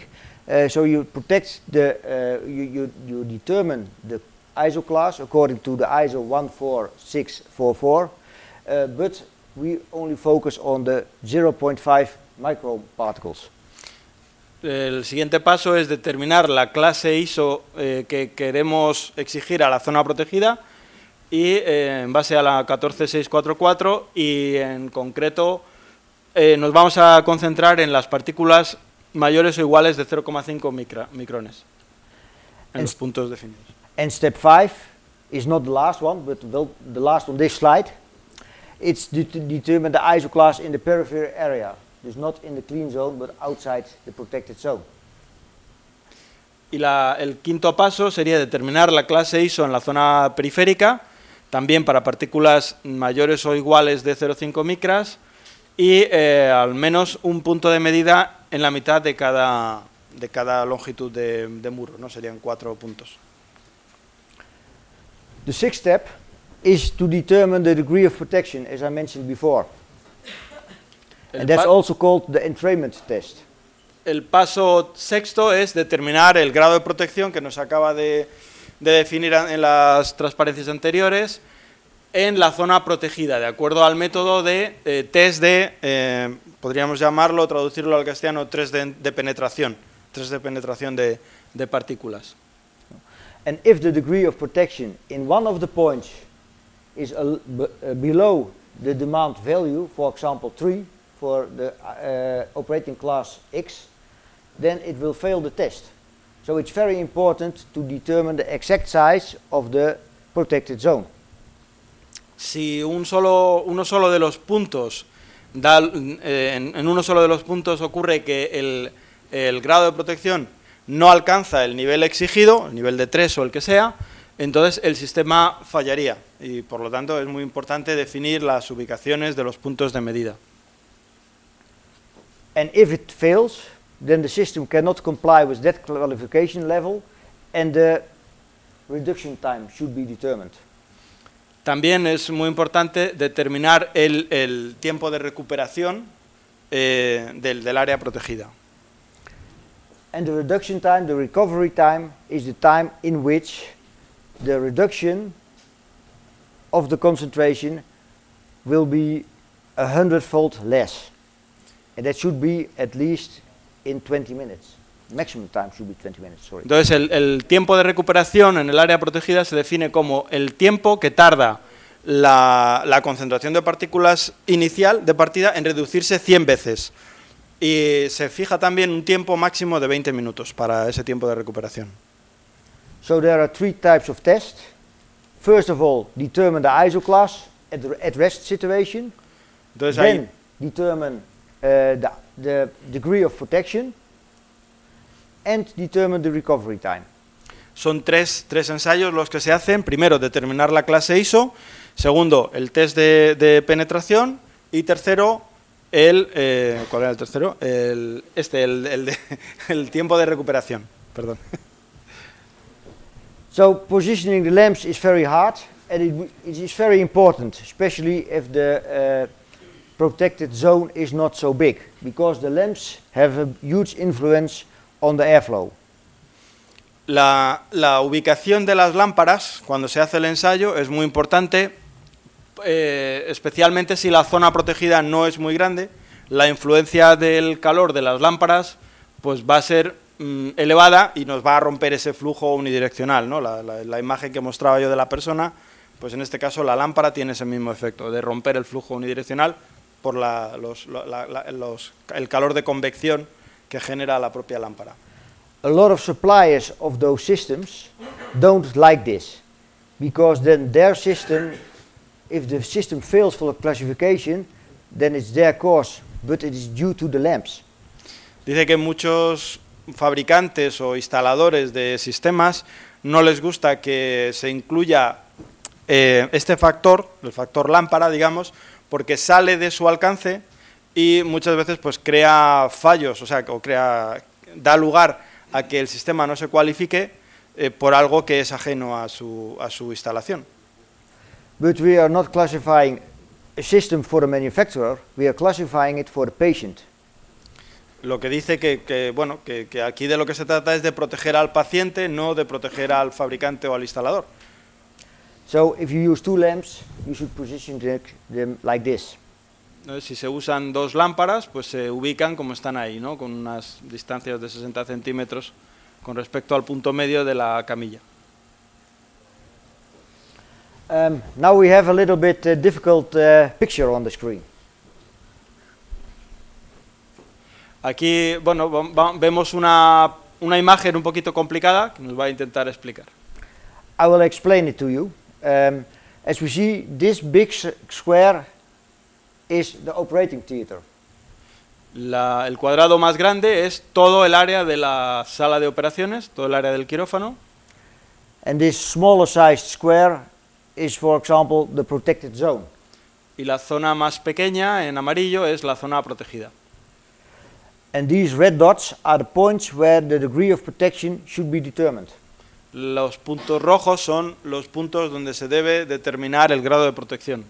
So you protect the, you determine the ISO class according to the ISO 14644, but we only focus on the 0.5 microparticles. El siguiente paso es determinar la clase ISO que queremos exigir a la zona protegida y en base a la 14644 y en concreto nos vamos a concentrar en las partículas mayores o iguales de 0,5 micrones en los puntos definidos. And step 5 is not the last one, but the last on this slide. It's to determine the ISO class in the periphery area. Dus not in the clean zone, but outside the protected zone. Y el quinto paso sería determinar la clase ISO en la zona periférica, también para partículas mayores o iguales de 0,5 micras y al menos un punto de medida en la mitad de cada longitud de muro, ¿no? Serían 4 puntos. The sixth step is to determine the degree of protection, as I mentioned before. And that's also called the entrainment test. El paso sexto es determinar el grado de protección que nos acaba de definir en las transparencias anteriores en la zona protegida, de acuerdo al método de test de, podríamos llamarlo, traducirlo al castellano, test de penetración, de partículas. And if the degree of protection in one of the points is below the demand value, for example 3, for the operating class X, then it will fail the test. So it's very important to determine the exact size of the protected zone. Si uno solo de los puntos en uno solo de los puntos ocurre que el grado de protección no alcanza el nivel exigido, el nivel de 3 o el que sea, entonces el sistema fallaría y por lo tanto es muy importante definir las ubicaciones de los puntos de medida. And if it fails, then the system cannot comply with that qualification level and the reduction time should be determined. También es muy importante determinar el tiempo de recuperación del área protegida. And the reduction time, the recovery time, is the time in which the reduction of the concentration will be 100-fold less. And that should be at least in 20 minutes. Maximum time should be 20 minutes, sorry. Entonces el tiempo de recuperación en el área protegida se define como el tiempo que tarda la concentración de partículas inicial de partida en reducirse 100 veces. Y se fija también un tiempo máximo de 20 minutos para ese tiempo de recuperación. So there are 3 types of tests. First of all, determine the ISO class at rest situation. Entonces Then determine the degree of protection and determine the recovery time. Son tres ensayos los que se hacen. Primero, determinar la clase ISO. Segundo, el test de penetración. Y tercero, ¿cuál era el tercero? El tiempo de recuperación. Perdón. So positioning the lamps is very hard and it is very important, especially if the protected zone is not so big, because the lamps have a huge influence on the airflow. La ubicación de las lámparas, cuando se hace el ensayo, es muy importante, especialmente si la zona protegida no es muy grande. La influencia del calor de las lámparas pues va a ser elevada y nos va a romper ese flujo unidireccional, ¿no? La imagen que mostraba yo de la persona, pues en este caso la lámpara tiene ese mismo efecto, de romper el flujo unidireccional por el calor de convección que genera la propia lámpara. A lot of suppliers of those systems don't like this, because then their system, if the system fails for the classification, then it's their cause, but it is due to the lamps. Dice que muchos fabricantes o instaladores de sistemas no les gusta que se incluya este factor, el factor lámpara, digamos, porque sale de su alcance y muchas veces pues crea fallos, o sea, da lugar a que el sistema no se cualifique por algo que es ajeno a su instalación. But we are not classifying a system for the manufacturer, we are classifying it for the patient. Lo que dice bueno, que aquí de lo que se trata es de proteger al paciente, no de proteger al fabricante o al instalador. So if you use two lamps, you should position them like this. Si se usan dos lámparas, pues se ubican como están ahí, ¿no? Con unas distancias de 60 centímetros con respecto al punto medio de la camilla. Now we have a little bit difficult picture on the screen. Aquí, bueno, vemos una imagen un poquito complicada que nos va a intentar explicar. I will explain it to you. As we see, this big square is the operating theater. El cuadrado más grande es todo el área de la sala de operaciones, todo el área del quirófano. And this smaller sized square is, for example, the protected zone. Y la zona más pequeña, en amarillo, es la zona protegida. And these red dots are the points where the degree of protection should be determined. Los puntos rojos son los puntos donde se debe determinar el grado de protección.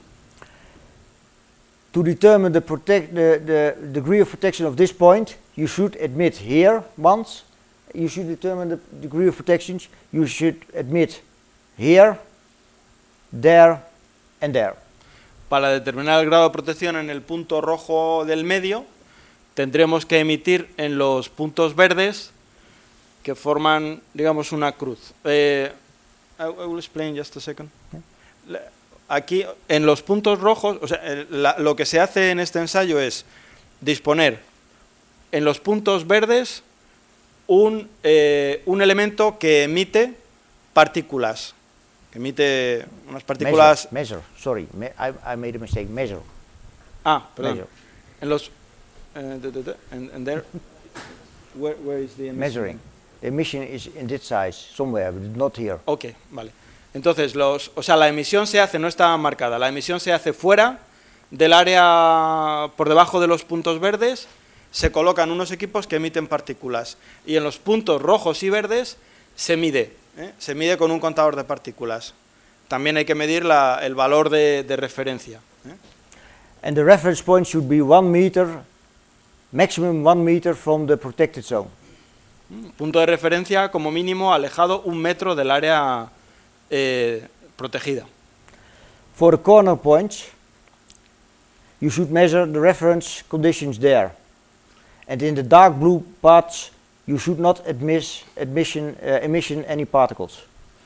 To determine the degree of protection of this point, you should admit here once. You should determine the degree of protection. You should admit here, there, and there. Para determinar el grado de protección en el punto rojo del medio, tendremos que emitir en los puntos verdes que forman, digamos, una cruz. I will explain just a second. Aquí, en los puntos rojos, o sea, lo que se hace en este ensayo es disponer en los puntos verdes un elemento que emite partículas, que emite unas partículas... Measure. Sorry, I made a mistake. Measure. Perdón. Measure. En los... and there... Where is the emission? Measuring. The emission is in this size, somewhere, but not here. Ok, vale. Entonces, la emisión se hace, no está marcada, la emisión se hace fuera del área, por debajo de los puntos verdes, se colocan unos equipos que emiten partículas. Y en los puntos rojos y verdes se mide con un contador de partículas. También hay que medir el valor de referencia. And the reference point should be 1 meter, maximum 1 meter from the protected zone. Punto de referencia como mínimo alejado 1 metro del área protegida. For the corner points, you should measure the reference conditions there. And in the dark blue parts, you should not emission any particles.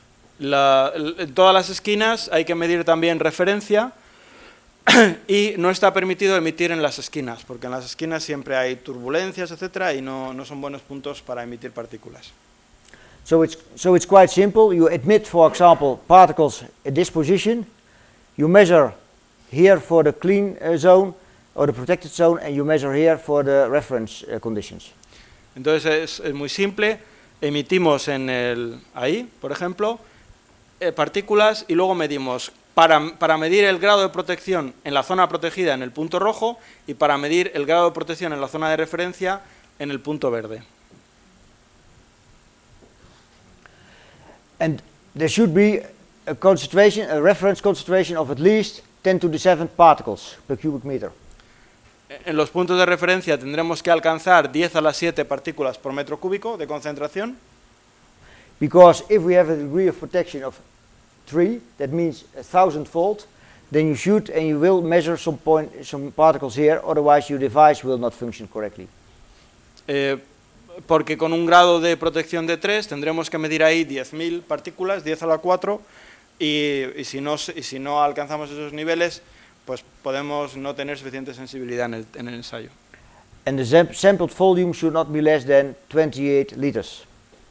En todas las esquinas hay que medir también referencia y no está permitido emitir en las esquinas, porque en las esquinas siempre hay turbulencias, etcétera, y no son buenos puntos para emitir partículas. So it's quite simple. You admit, for example, particles at this position. You measure here for the clean zone or the protected zone, and you measure here for the reference conditions. Entonces es muy simple. Emitimos ahí, por ejemplo, partículas y luego medimos para medir el grado de protección en la zona protegida en el punto rojo y para medir el grado de protección en la zona de referencia en el punto verde. And there should be a reference concentration of at least 10 to the 7 particles per cubic meter. En los puntos de referencia tendremos que alcanzar 10 a la 7 partículas por metro cúbico de concentración. Because if we have a degree of protection of 3, that means 1,000-fold, then you should and you will measure some particles here, otherwise your device will not function correctly. Porque con un grado de protección de 3 tendremos que medir ahí 10.000 partículas, 10 a la 4, y si no alcanzamos esos niveles, pues podemos no tener suficiente sensibilidad en el ensayo. And the sampled volume should not be less than 28 liters.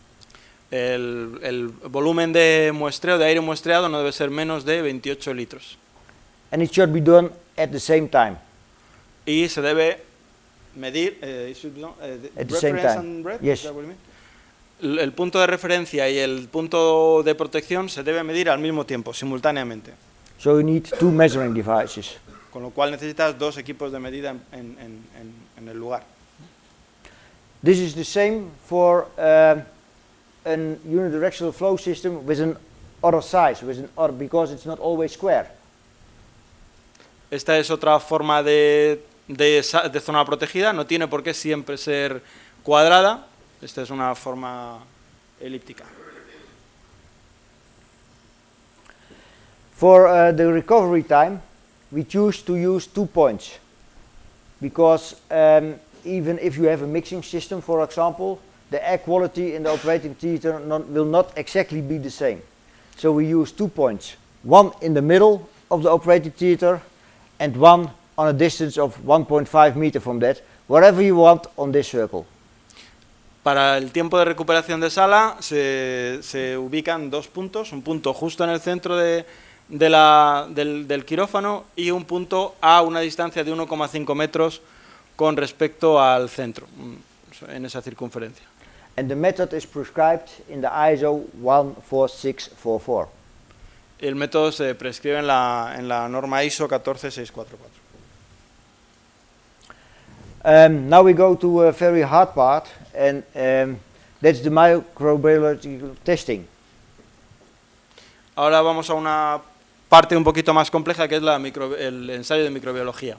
El volumen de muestreo, de aire muestreado, no debe ser menos de 28 litros. And it should be done at the same time. Y se debe medir at the same time. Yes. El punto de referencia y el punto de protección se debe medir al mismo tiempo, simultáneamente. So you need 2 measuring devices. Con lo cual necesitas 2 equipos de medida en el lugar. This is the same for an unidirectional flow system with an other size, because it's not always square. Esta es otra forma de de zona protegida, no tiene por qué siempre ser cuadrada, esta es una forma elíptica. For the recovery time, we choose to use 2 points, because even if you have a mixing system, for example, the air quality in the operating theater will not exactly be the same. So we use 2 points, one in the middle of the operating theater and one on a distance of 1.5 meters from that, wherever you want on this circle. Para el tiempo de recuperación de sala se ubican 2 puntos, un punto justo en el centro del quirófano y un punto a una distancia de 1,5 metros con respecto al centro, en esa circunferencia. And the method is prescribed in the ISO 14644. El método se prescribe en la norma ISO 14644. Now we go to a very hard part, and that's the microbiological testing. Ahora vamos a una parte un poquito más compleja, que es el ensayo de microbiología.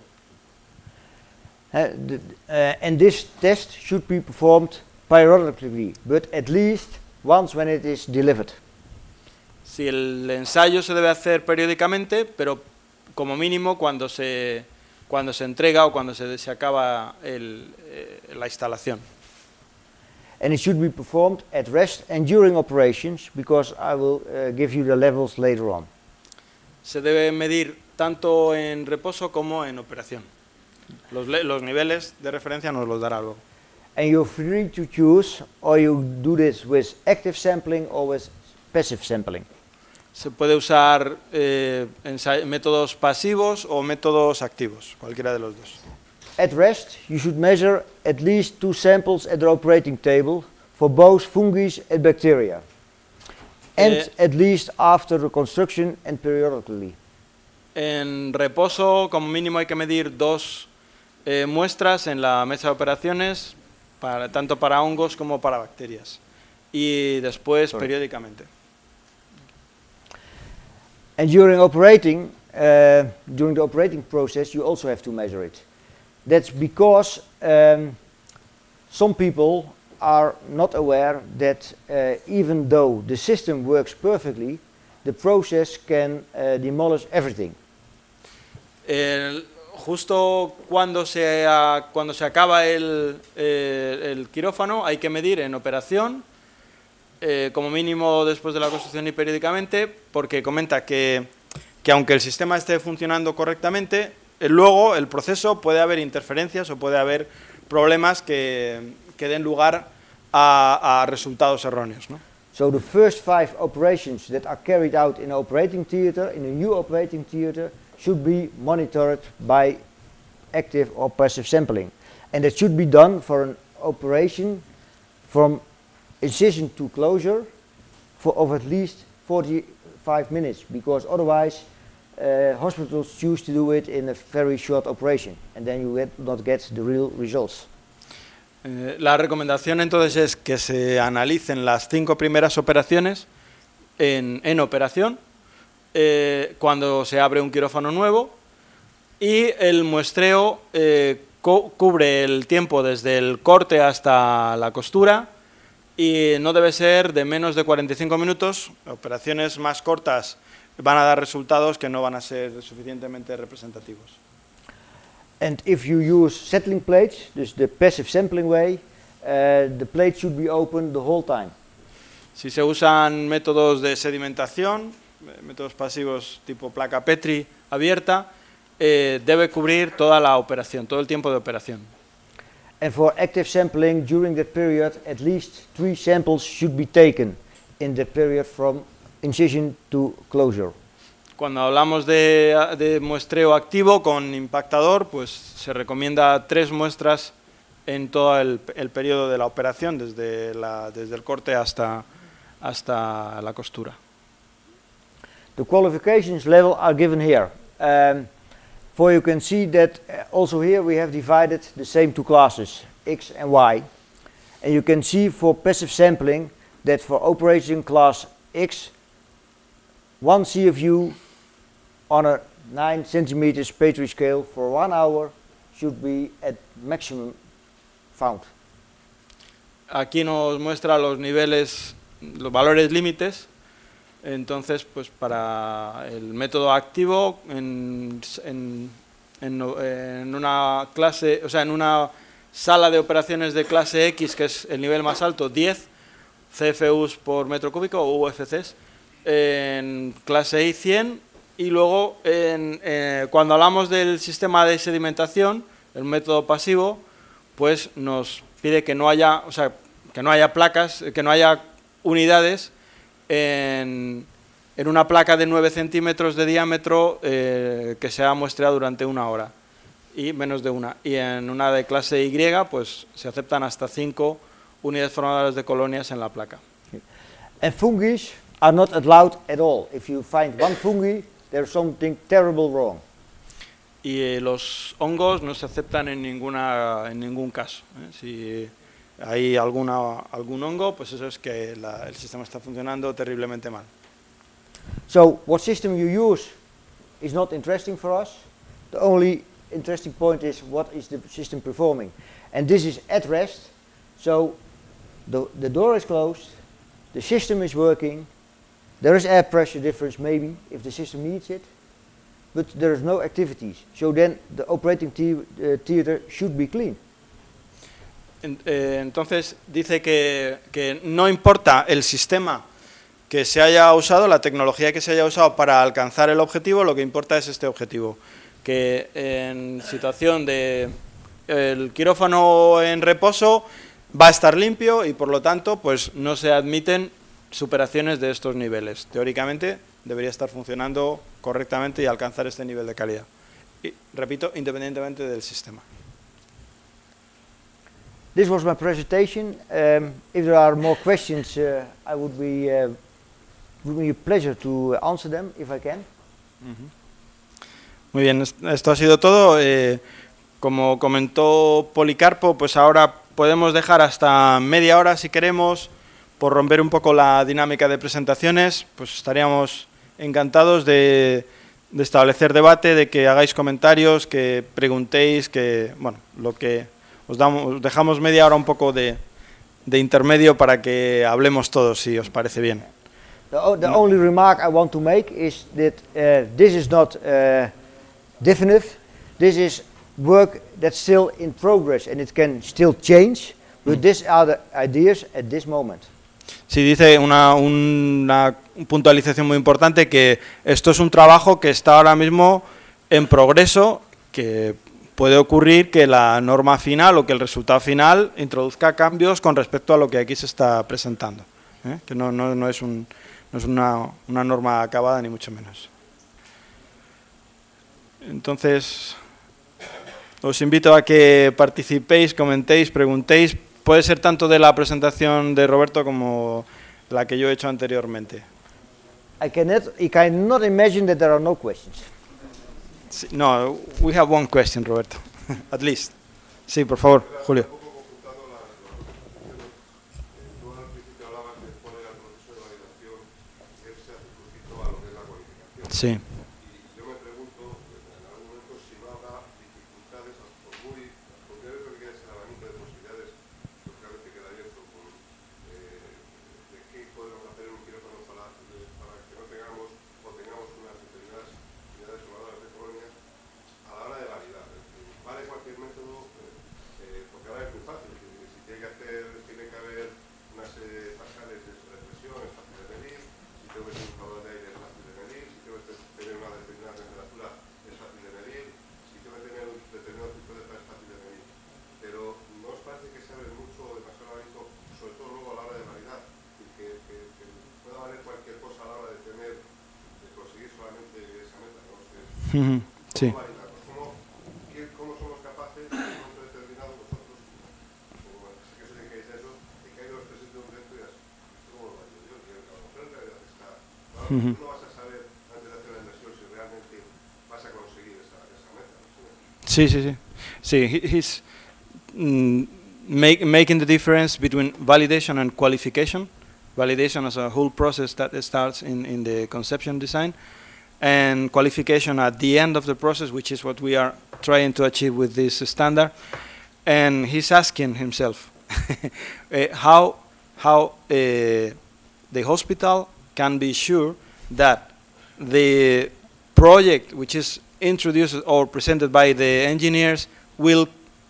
And this test should be performed periodically, but at least once when it is delivered. Si el ensayo se debe hacer periódicamente, pero como mínimo cuando se entrega o cuando se acaba la instalación. And it should be performed at rest and during operations, because I will give you the levels later on. Se debe medir tanto en reposo como en operación. Los niveles de referencia nos los dará luego. And you're free to choose, or you do this with active sampling or with passive sampling. Se puede usar métodos pasivos o métodos activos, cualquiera de los dos. At rest, you should measure at least 2 samples at the operating table for both fungi and bacteria, and at least after reconstruction and periodically. En reposo, como mínimo, hay que medir 2 muestras en la mesa de operaciones, tanto para hongos como para bacterias, y después periódicamente. And during the operating process, you also have to measure it. That's because some people are not aware that even though the system works perfectly, the process can demolish everything. Justo cuando se acaba el quirófano hay que medir en operación, como mínimo después de la construcción y periódicamente, porque comenta que aunque el sistema esté funcionando correctamente, luego el proceso puede haber interferencias o puede haber problemas que den lugar a resultados erróneos, ¿no? So the first 5 operations that are carried out in an operating theater, in a new operating theater, should be monitored by active or passive sampling. And it should be done for an operation from incision to closure of at least 45 minutes, because otherwise hospitals choose to do it in a very short operation, and then you not get the real results. La recomendación entonces es que se analicen las 5 primeras operaciones en operación, cuando se abre un quirófano nuevo, y el muestreo cubre el tiempo desde el corte hasta la costura y no debe ser de menos de 45 minutos. Operaciones más cortas van a dar resultados que no van a ser suficientemente representativos. And if you use settling plates, dus the passive sampling way, the plate should be open the whole time. Si se usan métodos de sedimentación, métodos pasivos tipo placa Petri abierta, debe cubrir toda la operación, todo el tiempo de operación. And for active sampling, during that period, at least 3 samples should be taken in the period from incision to closure. Cuando hablamos de muestreo activo con impactador, pues se recomienda 3 muestras en todo el periodo de la operación, desde el corte hasta la costura. The qualifications level are given here. For you can see that also here we have divided the same 2 classes, X and Y. And you can see for passive sampling that for operation class X, 1 CFU on a 9 centimeters Petri scale for 1 hour should be at maximum found. Aquí nos muestra los niveles, los valores límites. Entonces, pues para el método activo, en una clase, o sea, en una sala de operaciones de clase X, que es el nivel más alto, 10 CFUs por metro cúbico o UFCs, en clase Y 100, y luego cuando hablamos del sistema de sedimentación, el método pasivo, pues nos pide que no haya, o sea, que no haya placas, que no haya unidades en una placa de 9 centímetros de diámetro que sea muestreada durante 1 hora y menos de una. Y en una de clase Y, pues se aceptan hasta 5 unidades formadoras de colonias en la placa. And fungi are not allowed at all. If you find one fungi, there's something terrible wrong. Y los hongos no se aceptan en ningún caso. Si hay algún hongo, pues eso es que el sistema está funcionando terriblemente mal. So what system you use is not interesting for us. The only interesting point is what is the system performing. And this is at rest, so the door is closed, the system is working, there is air pressure difference maybe if the system needs it, but there is no activities. So then the operating theater should be clean. Entonces dice que no importa el sistema que se haya usado, la tecnología que se haya usado para alcanzar el objetivo, lo que importa es este objetivo, que en situación de el quirófano en reposo va a estar limpio y por lo tanto pues no se admiten superaciones de estos niveles. Teóricamente debería estar funcionando correctamente y alcanzar este nivel de calidad. Y, repito, independientemente del sistema. This was my presentation. If there are more questions, I would be a pleasure to answer them if I can. Muy bien, esto ha sido todo. Como comentó Policarpo, pues ahora podemos dejar hasta media hora si queremos, por romper un poco la dinámica de presentaciones. Pues estaríamos encantados de establecer debate, de que hagáis comentarios, que preguntéis, que bueno, lo que os dejamos media hora un poco de intermedio para que hablemos todos, si os parece bien. The only remark I want to make is that this is not definitive. This is work that's still in progress and it can still change, but these are the ideas at this moment. Sí, dice una puntualización muy importante, que esto es un trabajo que está ahora mismo en progreso, que puede ocurrir que la norma final o que el resultado final introduzca cambios con respecto a lo que aquí se está presentando, que no es una norma acabada ni mucho menos. Entonces, os invito a que participéis, comentéis, preguntéis. Puede ser tanto de la presentación de Roberto como la que yo he hecho anteriormente. I cannot imagine that there are no questions. Sí, no, we have one question, Roberto, at least. Sí, por favor, Julio. Sí. Yo me pregunto, en algún momento, si no habrá dificultades, porque yo creo que es el abanico de posibilidades, lógicamente queda abierto con de qué podemos hacer en un quirófano para que no tengamos o tengamos unas determinadas unidades formadoras de colonias a la hora de validar. Es decir, vale cualquier método, porque ahora es muy fácil. Si tiene que haber una serie de pascales de presión, es fácil de medir. Si tengo que tener un calor de aire, es fácil de medir. Si tengo que tener una determinada temperatura, es fácil de medir. Si tengo que tener un determinado tipo de es fácil de medir. Pero ¿no os parece que se abre mucho o demasiado abanico, sobre todo luego a la hora de validar? Y que pueda valer cualquier cosa a la hora de conseguir solamente esa meta, ¿no? Sí. ¿Cómo somos capaces, en un momento determinado, vosotros, como sé que os dedicáis a eso, de que hay dos tres de un reto y así? ¿Cómo lo valido yo? Que a lo mejor en realidad está... Claro, tú no vas a saber antes de hacer la inversión si realmente vas a conseguir esa meta, ¿no? Sí. Sí, he's making the difference between validation and qualification. Validation is a whole process that starts in the conception design, and qualification at the end of the process, which is what we are trying to achieve with this standard. And he's asking himself how the hospital can be sure that the project which is introduced or presented by the engineers will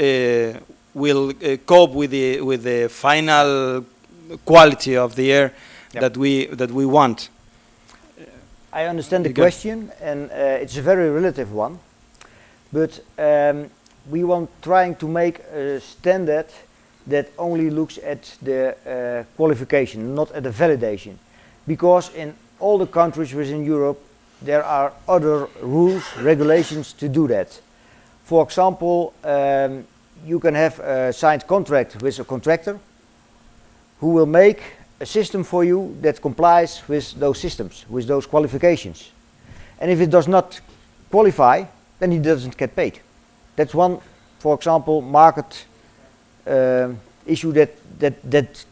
cope with the final quality of the air that we want. I understand the question, and it's a very relative one, but we want trying to make a standard that only looks at the qualification, not at the validation, because in all the countries within Europe there are other rules, regulations to do that. For example, you can have a signed contract with a contractor who will make a system for you that complies with those systems, with those qualifications. And if it does not qualify, then he doesn't get paid. That's one, for example, market issue that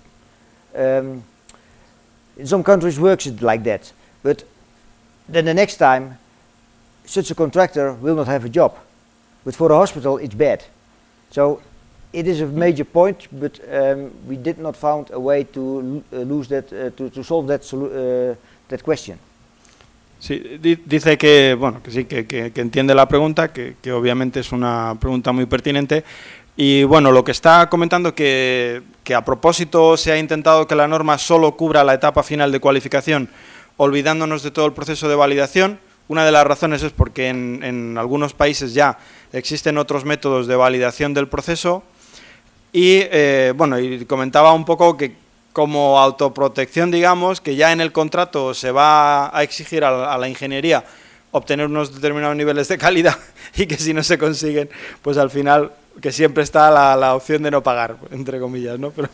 in some countries works it like that. But then the next time, such a contractor will not have a job. But for the hospital, it's bad. So it is a major point, but we did not find a way to lose that, to solve that question. Sí, dice que, bueno, que sí, que entiende la pregunta, que obviamente es una pregunta muy pertinente. Y bueno, lo que está comentando que a propósito se ha intentado que la norma solo cubra la etapa final de cualificación, olvidándonos de todo el proceso de validación. Una de las razones es porque en algunos países ya existen otros métodos de validación del proceso. Y bueno, y comentaba un poco que como autoprotección, digamos, que ya en el contrato se va a exigir a la ingeniería obtener unos determinados niveles de calidad y que si no se consiguen, pues al final que siempre está la opción de no pagar, entre comillas, ¿no? Pero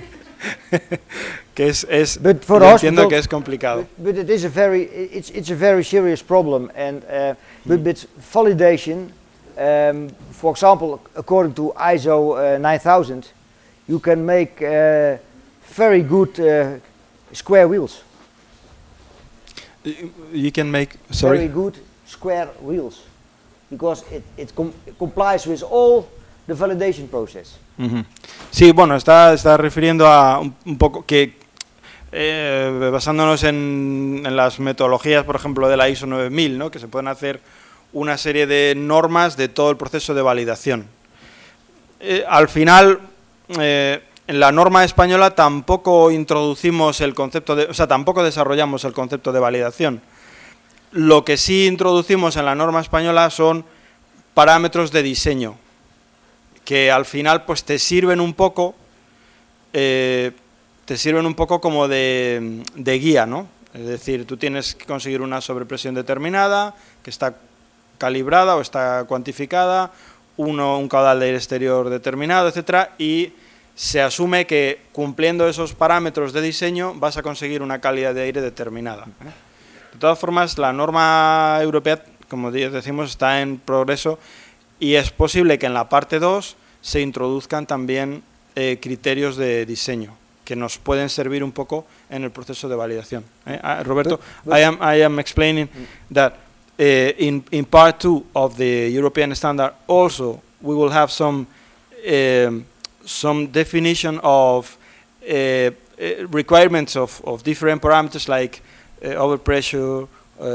que entiendo que es complicado. But it is a very serious problem, and but validation, for example, according to ISO 9000, you can make very good square wheels. You can make, sorry? Very good square wheels, because it complies with all the validation process. Sí, bueno, está refiriendo a un poco que basándonos en las metodologías, por ejemplo, de la ISO 9000, ¿no? Que se pueden hacer una serie de normas de todo el proceso de validación. Al final, en la norma española tampoco introducimos el concepto de, o sea, tampoco desarrollamos el concepto de validación. Lo que sí introducimos en la norma española son parámetros de diseño, que al final pues te sirven un poco como de guía, ¿no? Es decir, tú tienes que conseguir una sobrepresión determinada, que está calibrada o está cuantificada, un caudal de aire exterior determinado, etcétera, y se asume que cumpliendo esos parámetros de diseño vas a conseguir una calidad de aire determinada. De todas formas, la norma europea, como decimos, está en progreso y es posible que en la parte 2 se introduzcan también criterios de diseño que nos pueden servir un poco en el proceso de validación. Roberto, I am explaining that in part 2 of the European standard also we will have some definition of requirements of different parameters like overpressure,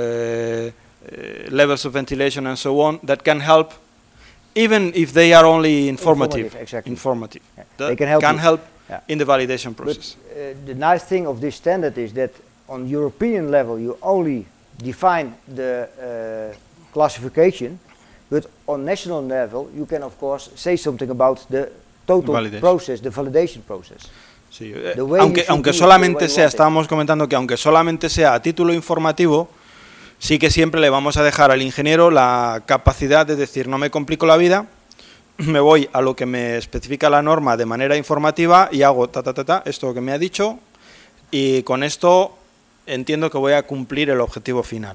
levels of ventilation and so on, that can help, even if they are only informative. Exactly. Informative. Yeah. That They can help in the validation process. But the nice thing of this standard is that on European level you only define the classification, but on national level you can of course say something about the total process, the validation process. Sí, aunque solamente sea, estábamos comentando que aunque solamente sea a título informativo, sí que siempre le vamos a dejar al ingeniero la capacidad de decir, no me complico la vida, me voy a lo que me especifica la norma de manera informativa y hago esto que me ha dicho, y con esto entiendo que voy a cumplir el objetivo final.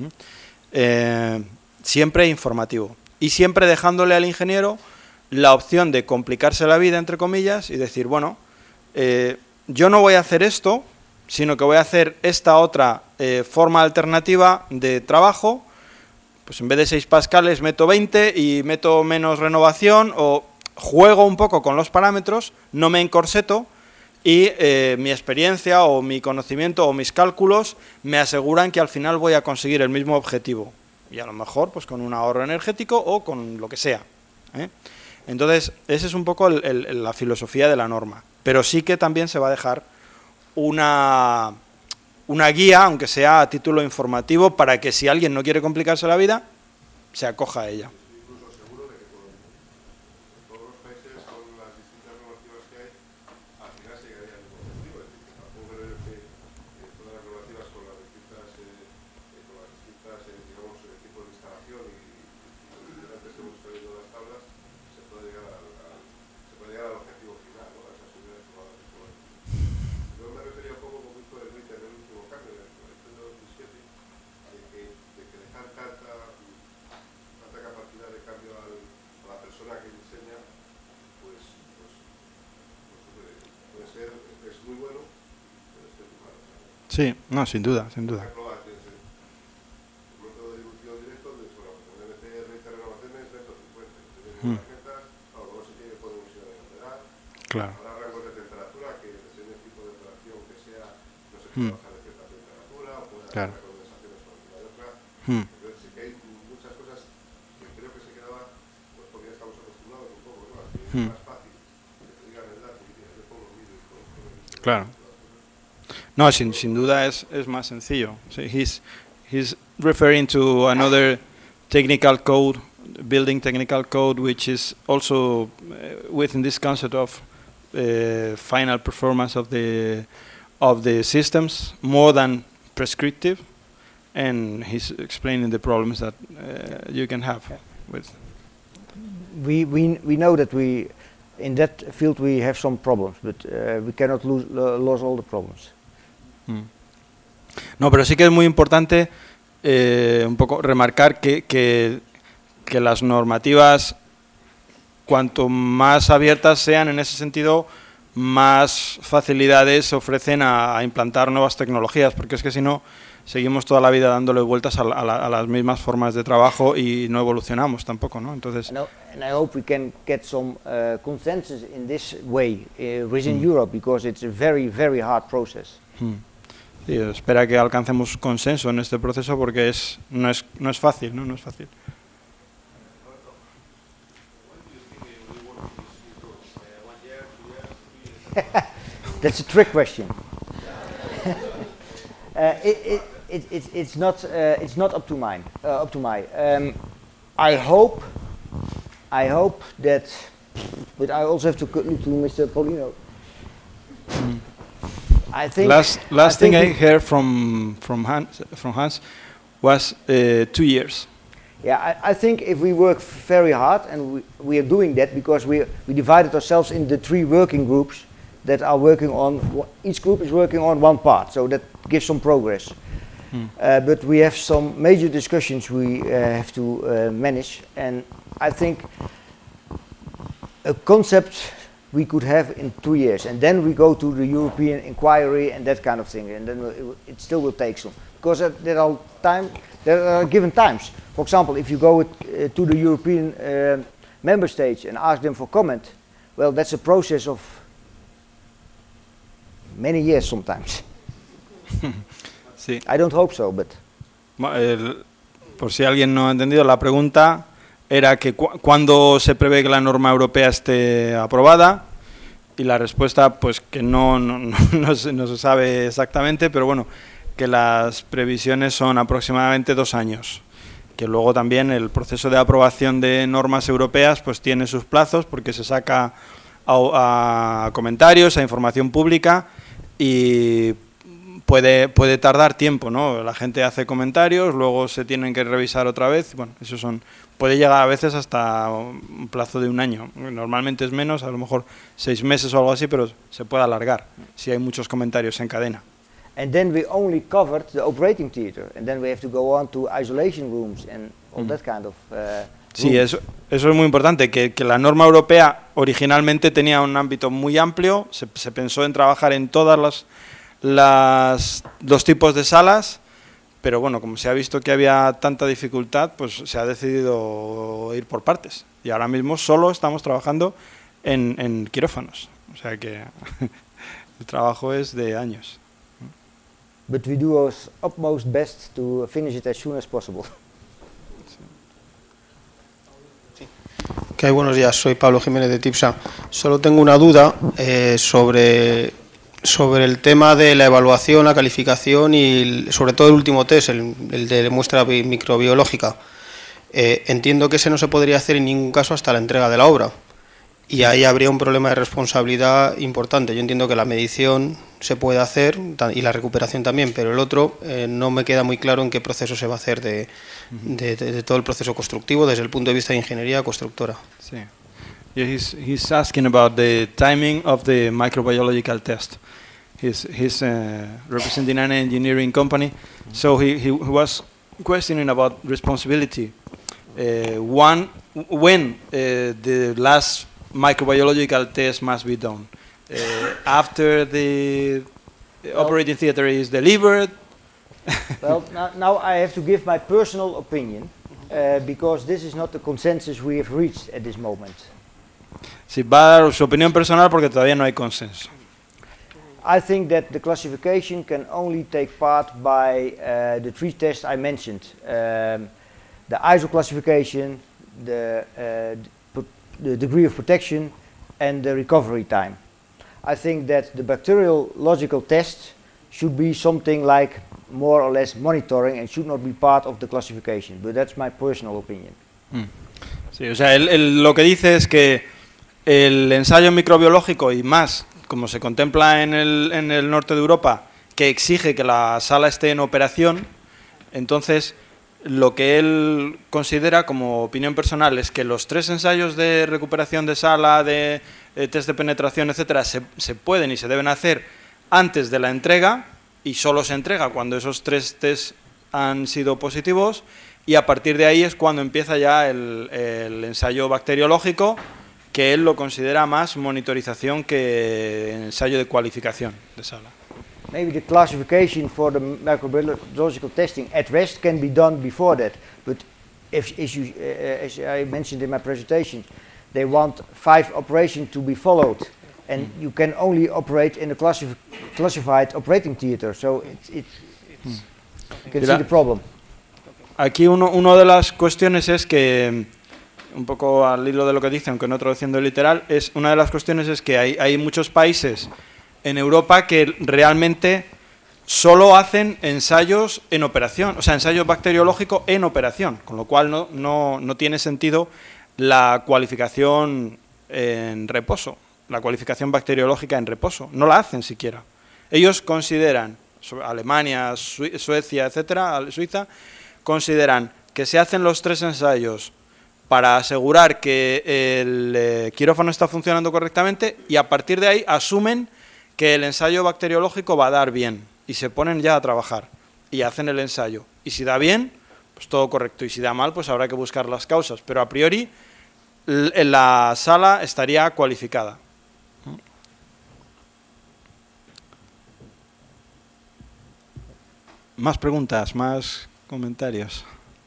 Siempre informativo. Y siempre dejándole al ingeniero la opción de complicarse la vida, entre comillas, y decir, bueno, yo no voy a hacer esto, sino que voy a hacer esta otra forma alternativa de trabajo. Pues en vez de 6 pascales meto 20 y meto menos renovación, o juego un poco con los parámetros, no me encorseto, y mi experiencia o mi conocimiento o mis cálculos me aseguran que al final voy a conseguir el mismo objetivo, y a lo mejor pues con un ahorro energético o con lo que sea, ¿eh? Entonces, esa es un poco la filosofía de la norma, pero sí que también se va a dejar una guía, aunque sea a título informativo, para que si alguien no quiere complicarse la vida, se acoja a ella. Incluso seguro de que todos los países, con las distintas normativas que hay, al final se llegaría al mismo objetivo. Es decir, que tampoco creo que todas las normativas con las distintas, digamos, tipos de instalación y antes que hemos traído las tablas, se puede llegar al objetivo final, ¿no? A esas unidades probadas. Yo me refería un poco con esto del RIT en el último cambio, en el 2017, de que dejar tanta capacidad de cambio a la persona que diseña, pues puede ser, es muy bueno, puede ser muy malo. Sí, no, sin duda, sin duda. Por ejemplo, el método de dilución directo, de MT 20 renovaciones, método 50. Las metas, luego se tiene que poner un de moderar. Claro. Habrá rangos de temperatura que depende del tipo de operación que sea, no se puede bajar de cierta temperatura, o puede haber condensaciones por encima de otra. Entonces sí que hay muchas cosas que creo que se quedaba, pues porque ya estamos acostumbrados un poco, ¿no? Así es más fácil que te digan el dato y yo pongo el vídeo y todo. Claro. No, sin duda es más sencillo. So he's referring to another technical code, building technical code, which is also within this concept of final performance of the systems, more than prescriptive, and he's explaining the problems that you can have with. We know that in that field we have some problems, but we cannot lose all the problems. No, pero sí que es muy importante un poco remarcar que las normativas, cuanto más abiertas sean en ese sentido, más facilidades ofrecen a implantar nuevas tecnologías, porque es que si no, seguimos toda la vida dándole vueltas a las mismas formas de trabajo y no evolucionamos tampoco, ¿no? Entonces, and I hope we can get some consensus in this way within Europe, because it's a very, very hard process. Sí, espera que alcancemos consenso en este proceso porque no es fácil, ¿no? No es fácil. That's a trick question. It's not up to mine. I hope that, but I also have to look to Mr. Paulino. I think last thing I heard from Hans was 2 years. Yeah, I think if we work very hard, and we are doing that because we divided ourselves into 3 working groups that are working on, each group is working on one part, so that gives some progress. But we have some major discussions we have to manage, and I think a concept we could have in 2 years, and then we go to the European inquiry and that kind of thing, and then it still will take some, because there are given times. For example, if you go to the European member states and ask them for comment, well, that's a process of many years sometimes. Sí. I don't hope so, but. Por si alguien no ha entendido, la pregunta era que cuándo se prevé que la norma europea esté aprobada, y la respuesta pues que no se sabe exactamente, pero bueno, que las previsiones son aproximadamente 2 años, que luego también el proceso de aprobación de normas europeas pues tiene sus plazos porque se saca a comentarios, a información pública, y puede tardar tiempo, ¿no? La gente hace comentarios, luego se tienen que revisar otra vez, bueno, puede llegar a veces hasta un plazo de 1 año, normalmente es menos, a lo mejor 6 meses o algo así, pero se puede alargar si hay muchos comentarios en cadena. And then we only covered the operating theater, and then we have to go on to isolation rooms and all that kind of Sí, eso es muy importante, que la norma europea originalmente tenía un ámbito muy amplio, se pensó en trabajar en todas los tipos de salas, pero bueno, como se ha visto que había tanta dificultad, pues se ha decidido ir por partes. Y ahora mismo solo estamos trabajando en quirófanos, o sea que el trabajo es de años. But we do our utmost best to finish it as soon as possible. ¿Qué hay? Buenos días, soy Pablo Jiménez de TIPSA. Solo tengo una duda sobre el tema de la evaluación, la calificación y sobre todo el último test, el de muestra microbiológica. Entiendo que ese no se podría hacer en ningún caso hasta la entrega de la obra y ahí habría un problema de responsabilidad importante. Yo entiendo que la medición se puede hacer y la recuperación también, pero el otro no me queda muy claro en qué proceso se va a hacer de todo el proceso constructivo desde el punto de vista de ingeniería constructora. Sí. Yeah, he's asking about the timing of the microbiological test. He's representing an engineering company, so he was questioning about responsibility. When the last microbiological test must be done? After the operating theater is delivered? Well, now I have to give my personal opinion, because this is not the consensus we have reached at this moment. Sí, va a dar su opinión personal porque todavía no hay consenso. I think that the classification can only take part by the three tests I mentioned. The ISO classification, the degree of protection, and the recovery time. I think that the bacteriological test should be something like more or less monitoring and should not be part of the classification, but that's my personal opinion. Sí, o sea, lo que dice es que el ensayo microbiológico y más, como se contempla en el norte de Europa, que exige que la sala esté en operación, entonces lo que él considera como opinión personal es que los 3 ensayos de recuperación de sala, de test de penetración, etcétera, se pueden y se deben hacer antes de la entrega y solo se entrega cuando esos 3 test han sido positivos y a partir de ahí es cuando empieza ya el ensayo bacteriológico, que él lo considera más monitorización que ensayo de cualificación de sala. Maybe the classification for the microbiological testing at rest can be done before that, but as I mentioned in my presentation, they want 5 operations to be followed, and you can only operate in a classified operating theater, so you can see the problem. Aquí uno de las cuestiones es que, un poco al hilo de lo que dice, aunque no traduciendo literal, una de las cuestiones es que hay muchos países en Europa que realmente solo hacen ensayos en operación, o sea, ensayo bacteriológico en operación, con lo cual no tiene sentido la cualificación en reposo, la cualificación bacteriológica en reposo, no la hacen siquiera. Ellos consideran, Alemania, Suecia, etcétera, Suiza, consideran que se hacen los 3 ensayos para asegurar que el quirófano está funcionando correctamente y a partir de ahí asumen que el ensayo bacteriológico va a dar bien y se ponen ya a trabajar y hacen el ensayo. Y si da bien, pues todo correcto, y si da mal, pues habrá que buscar las causas, pero a priori la sala estaría cualificada. Más preguntas, más comentarios.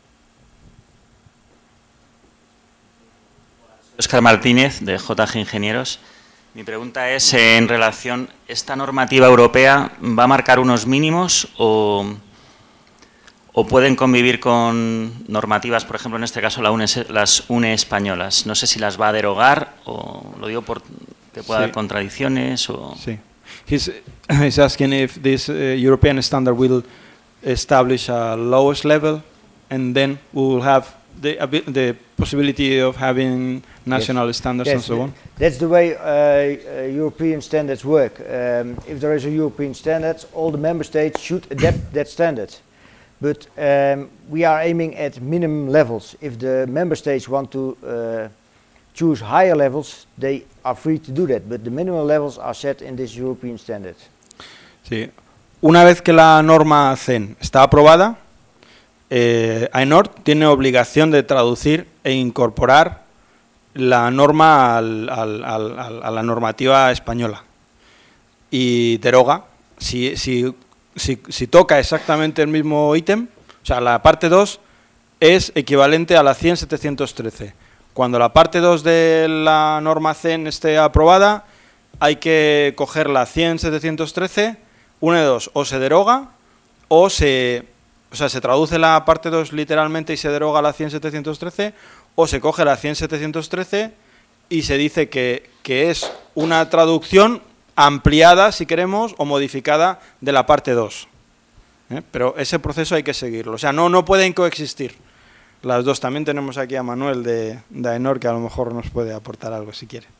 Óscar Martínez, de JG Ingenieros. Mi pregunta es en relación, ¿esta normativa europea va a marcar unos mínimos o pueden convivir con normativas, por ejemplo, en este caso las UNE españolas? No sé si las va a derogar o lo digo por que pueda haber contradicciones o... Sí. He's asking if this European standard will establish a lowest level and then we will have the possibility of having national standards and so on. That's the way European standards work. If there is a European standard, all the member states should adapt that standard. But we are aiming at minimum levels. If the member states want to choose higher levels, they are free to do that. But the minimum levels are set in this European standard. Sí. Una vez que la norma CEN está aprobada, AENOR tiene obligación de traducir e incorporar la norma a la normativa española y deroga si toca exactamente el mismo ítem, o sea, la parte 2 es equivalente a la 100.713. Cuando la parte 2 de la norma CEN esté aprobada, hay que coger la 100.713, una de dos, o se deroga, o se traduce la parte 2 literalmente y se deroga la 100.713, o se coge la 100.713 y se dice que es una traducción ampliada, si queremos, o modificada de la parte 2. Pero ese proceso hay que seguirlo. O sea, no pueden coexistir las dos. También tenemos aquí a Manuel de AENOR, que a lo mejor nos puede aportar algo, si quiere.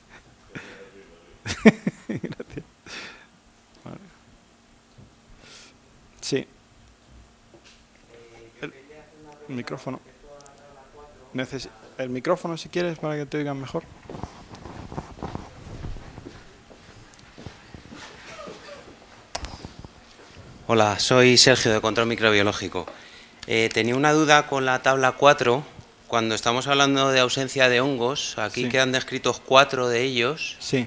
Gracias. Vale. Sí. El micrófono. El micrófono, si quieres, para que te oigan mejor. Hola, soy Sergio de Control Microbiológico. Tenía una duda con la tabla 4. Cuando estamos hablando de ausencia de hongos, aquí Sí. quedan descritos 4 de ellos. Sí.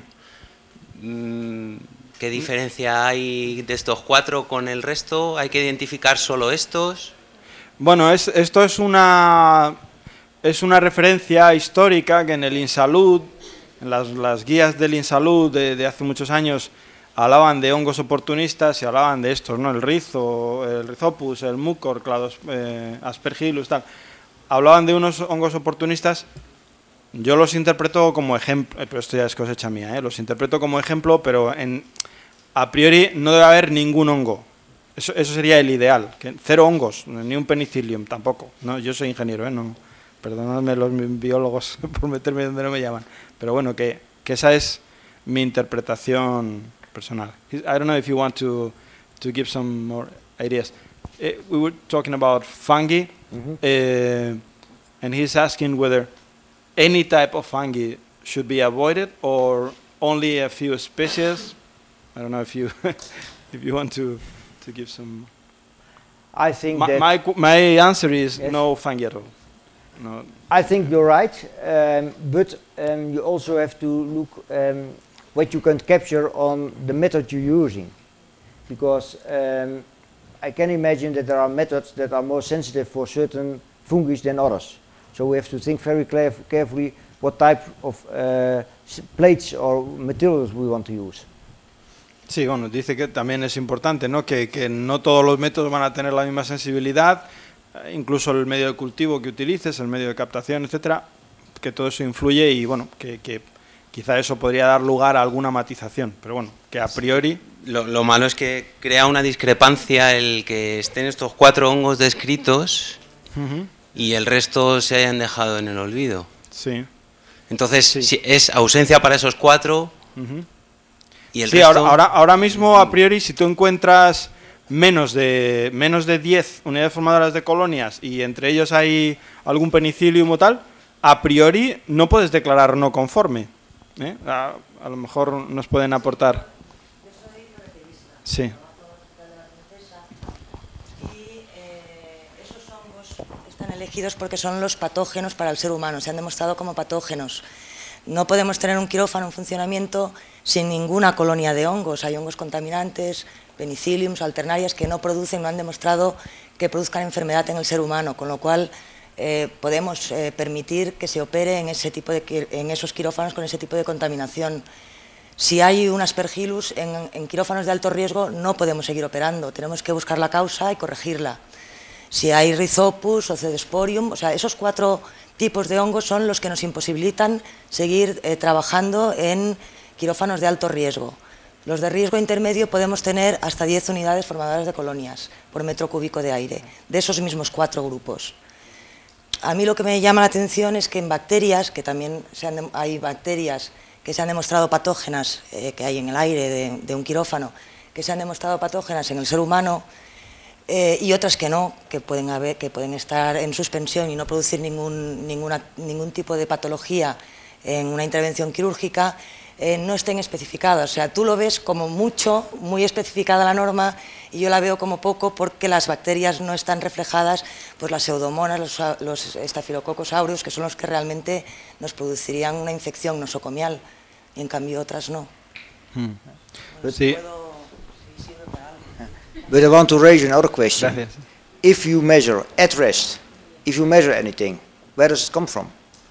¿Qué diferencia hay de estos 4 con el resto? ¿Hay que identificar solo estos? Bueno, esto es una referencia histórica que en el INSALUD, en las guías del INSALUD de hace muchos años, hablaban de hongos oportunistas y hablaban de estos, ¿no? El rizo, el Rhizopus, el mucor, Aspergillus, tal. Hablaban de unos hongos oportunistas. Yo los interpreto como ejemplo, pero esto ya es cosecha mía, los interpreto como ejemplo, pero a priori no debe haber ningún hongo. Eso sería el ideal, que 0 hongos, ni un penicillium tampoco. No, yo soy ingeniero, no, perdonadme los biólogos por meterme donde no me llaman, pero bueno, que esa es mi interpretación personal. I don't know if you want to give some more ideas. We were talking about fungi, and he's asking whether any type of fungi should be avoided or only a few species. I don't know if you if you want to give some. I think My answer is yes. no fungi at all. No. I think you're right, but you also have to look what you can capture on the method you're using, because I can imagine that there are methods that are more sensitive for certain fungi than others. So we have to think very carefully what type of plates or materials we want to use. Sí, bueno, dice que también es importante, ¿no? Que no todos los métodos van a tener la misma sensibilidad, incluso el medio de cultivo que utilices, el medio de captación, etcétera, que todo eso influye y bueno, que quizá eso podría dar lugar a alguna matización, pero bueno, que a priori... Lo malo es que crea una discrepancia el que estén estos 4 hongos descritos y el resto se hayan dejado en el olvido. Sí. Entonces, Sí. si es ausencia para esos 4 y el Sí, resto... ahora mismo, a priori, si tú encuentras menos de 10 unidades formadoras de colonias y entre ellos hay algún penicillium o tal, a priori no puedes declarar no conforme. A lo mejor nos pueden aportar. Yo soy bioreactivista. Sí. Y esos hongos están elegidos porque son los patógenos para el ser humano, se han demostrado como patógenos. No podemos tener un quirófano en funcionamiento sin ninguna colonia de hongos. Hay hongos contaminantes, penicilliums, alternarias, que no producen, no han demostrado que produzcan enfermedad en el ser humano, con lo cual podemos permitir que se opere en esos quirófanos con ese tipo de contaminación. Si hay un Aspergillus en quirófanos de alto riesgo, no podemos seguir operando, tenemos que buscar la causa y corregirla. Si hay Rhizopus o Cedesporium, o sea, esos 4 tipos de hongos son los que nos imposibilitan seguir trabajando en quirófanos de alto riesgo. Los de riesgo intermedio podemos tener hasta 10 unidades formadoras de colonias por metro cúbico de aire, de esos mismos 4 grupos. A mí lo que me llama la atención es que en bacterias, que también hay bacterias que se han demostrado patógenas, que hay en el aire de un quirófano, que se han demostrado patógenas en el ser humano, y otras que no, que pueden estar en suspensión y no producir ningún tipo de patología en una intervención quirúrgica, no estén especificadas. O sea, tú lo ves como mucho, muy especificada la norma, y yo la veo como poco porque las bacterias no están reflejadas, pues las pseudomonas, los Staphylococcus aureus, que son los que realmente nos producirían una infección nosocomial, y en cambio otras no. Sí. Si But I want to raise another question. Gracias. If you measure at rest, if you measure anything, where does it come from?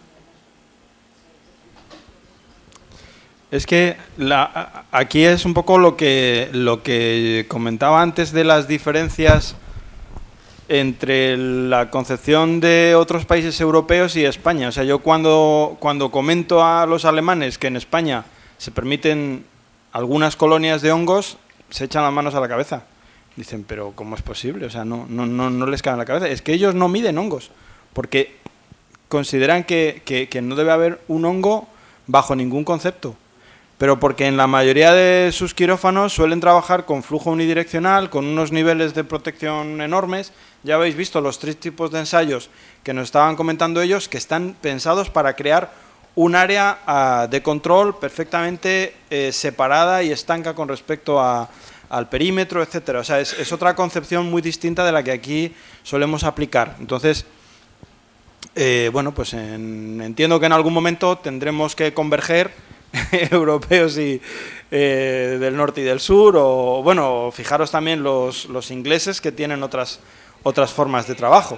Es que aquí es un poco lo que comentaba antes de las diferencias entre la concepción de otros países europeos y España. O sea, yo cuando comento a los alemanes que en España se permiten algunas colonias de hongos, se echan las manos a la cabeza. Dicen, pero ¿cómo es posible? O sea, no les cabe en la cabeza. Es que ellos no miden hongos, porque consideran que no debe haber un hongo bajo ningún concepto. Pero porque en la mayoría de sus quirófanos suelen trabajar con flujo unidireccional, con unos niveles de protección enormes. Ya habéis visto los 3 tipos de ensayos que nos estaban comentando ellos, que están pensados para crear un área de control perfectamente separada y estanca con respecto al perímetro, etcétera. O sea, es otra concepción muy distinta de la que aquí solemos aplicar. Entonces, bueno, pues entiendo que en algún momento tendremos que converger europeos y del norte y del sur, o bueno, fijaros también los ingleses, que tienen otras formas de trabajo.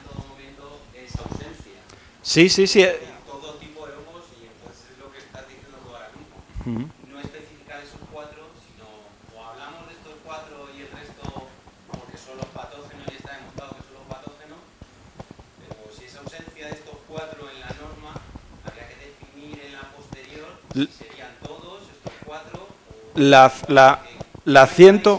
Sí. Todo tipo de hongos, y entonces es lo que estás diciendo tú ahora mismo. No especificar esos 4, sino o hablamos de estos 4 y el resto porque son los patógenos y está demostrado que son los patógenos, pero si esa ausencia de estos 4 en la norma, habría que definir en la posterior si serían todos estos 4 o la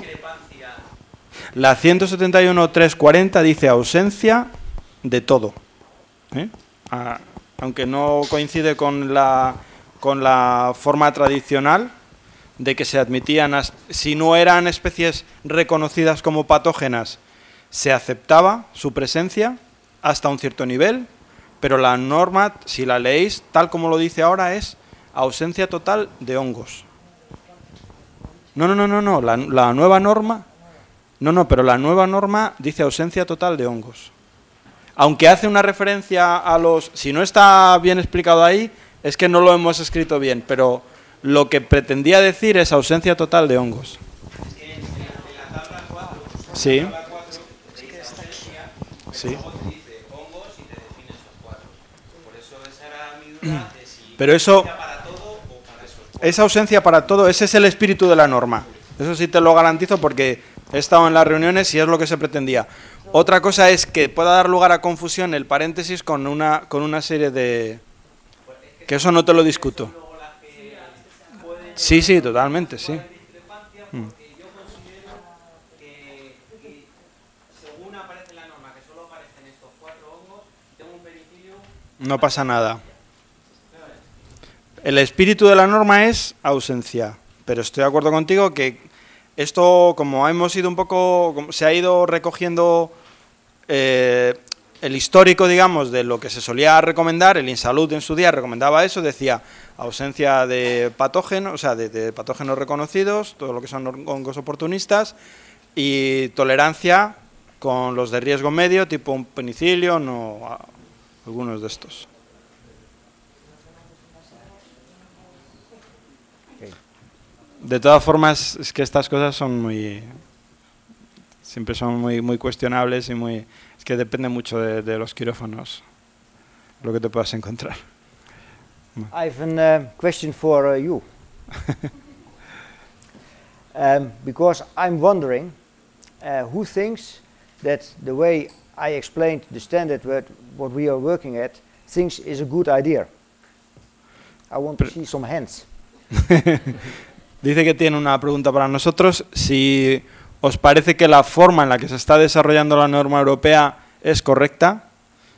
171.340 dice ausencia de todo, ¿eh? Aunque no coincide con la forma tradicional de que se admitían, si no eran especies reconocidas como patógenas, se aceptaba su presencia hasta un cierto nivel, pero la norma, si la leéis tal como lo dice ahora, es ausencia total de hongos. No, la nueva norma, pero la nueva norma dice ausencia total de hongos. Aunque hace una referencia a los... Si no está bien explicado ahí, es que no lo hemos escrito bien, pero lo que pretendía decir es ausencia total de hongos. en la tabla 4, Sí. la tabla 4 dice ausencia, Sí. luego te dice hongos y te define esos 4. Por eso esa era mi duda de si Pero eso... para todo o para esos 4. Esa ausencia para todo, ese es el espíritu de la norma. Eso sí te lo garantizo porque he estado en las reuniones y es lo que se pretendía. Otra cosa es que pueda dar lugar a confusión el paréntesis con una serie de... Que eso no te lo discuto. Sí, totalmente, sí. Yo considero que según aparece en la norma que solo aparecen estos 4 hongos, tengo un pericidio. No pasa nada. El espíritu de la norma es ausencia, pero estoy de acuerdo contigo que esto, como hemos ido un poco, se ha ido recogiendo el histórico, digamos, de lo que se solía recomendar. El INSALUD en su día recomendaba eso, decía ausencia de patógenos, o sea, de patógenos reconocidos, todo lo que son hongos oportunistas, y tolerancia con los de riesgo medio, tipo un penicillium o algunos de estos. De todas formas, es que estas cosas son siempre son muy cuestionables y es que depende mucho de los quirófanos, lo que te puedas encontrar. I have a question for you. Because I'm wondering who thinks that the way I explained the standard what we are working at thinks is a good idea. I want to see some hands. Dice que tiene una pregunta para nosotros. Si os parece que la forma en la que se está desarrollando la norma europea es correcta,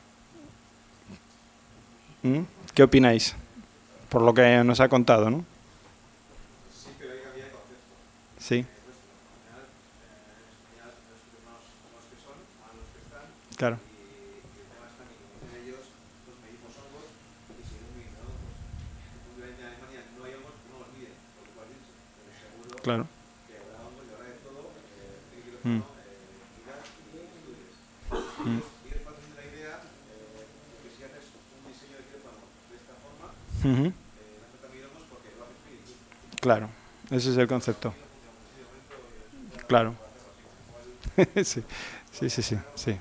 ¿qué opináis? Por lo que nos ha contado, ¿no? Sí, pero hay cantidad de conceptos. Sí. Al final, los que son, más los que están. Claro. Y el tema está que como dicen ellos, los medimos hongos y seguimos midiendo hongos. Efectivamente, en Alemania no hay hongos, no los miden, por lo cual dicho. Pero seguro Claro. que habrá hongos y habrá de todo, quirófano, miras y estudios. Y es fácil la idea de que si haces un diseño de quirófano de esta forma, no hace también hongos porque lo haces tú. Claro, ese es el concepto. Claro. Sí, sí, sí, sí, sí.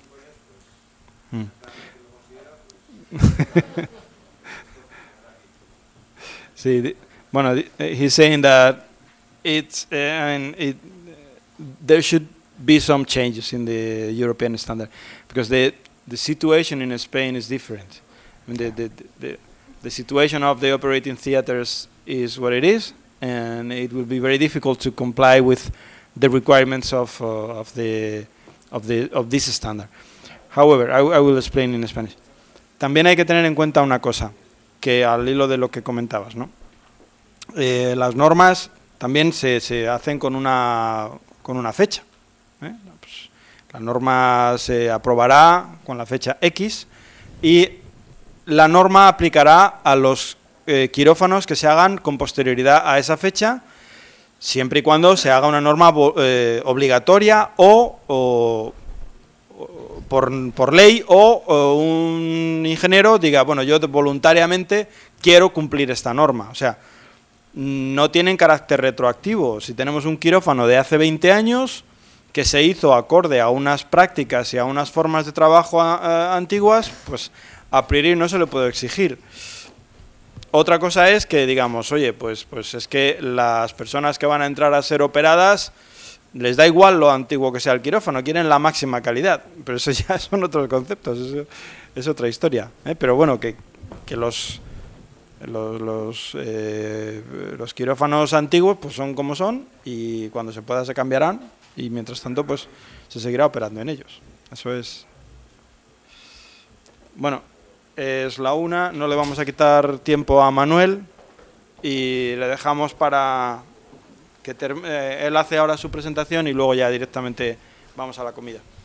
Sí, bueno, he's saying that it's, I mean, there should be some changes in the European standard because the situation in Spain is different. I mean, the situation of the operating theaters is what it is, and it will be very difficult to comply with the requirements of this standard. However, I will explain in Spanish. También hay que tener en cuenta una cosa, que al hilo de lo que comentabas, ¿no? Las normas también se hacen con una fecha. Pues, la norma se aprobará con la fecha X y la norma aplicará a los quirófanos que se hagan con posterioridad a esa fecha, siempre y cuando se haga una norma obligatoria o por ley o un ingeniero diga, bueno, yo voluntariamente quiero cumplir esta norma. O sea, no tienen carácter retroactivo. Si tenemos un quirófano de hace 20 años que se hizo acorde a unas prácticas y a unas formas de trabajo antiguas, pues a priori no se le puede exigir. Otra cosa es que digamos, oye, pues es que las personas que van a entrar a ser operadas les da igual lo antiguo que sea el quirófano, quieren la máxima calidad, pero eso ya son otros conceptos, eso es otra historia, pero bueno, que los quirófanos antiguos pues son como son y cuando se pueda se cambiarán y mientras tanto pues se seguirá operando en ellos. Eso es. Bueno, es la 1, no le vamos a quitar tiempo a Manuel y le dejamos para que él hace ahora su presentación y luego ya directamente vamos a la comida.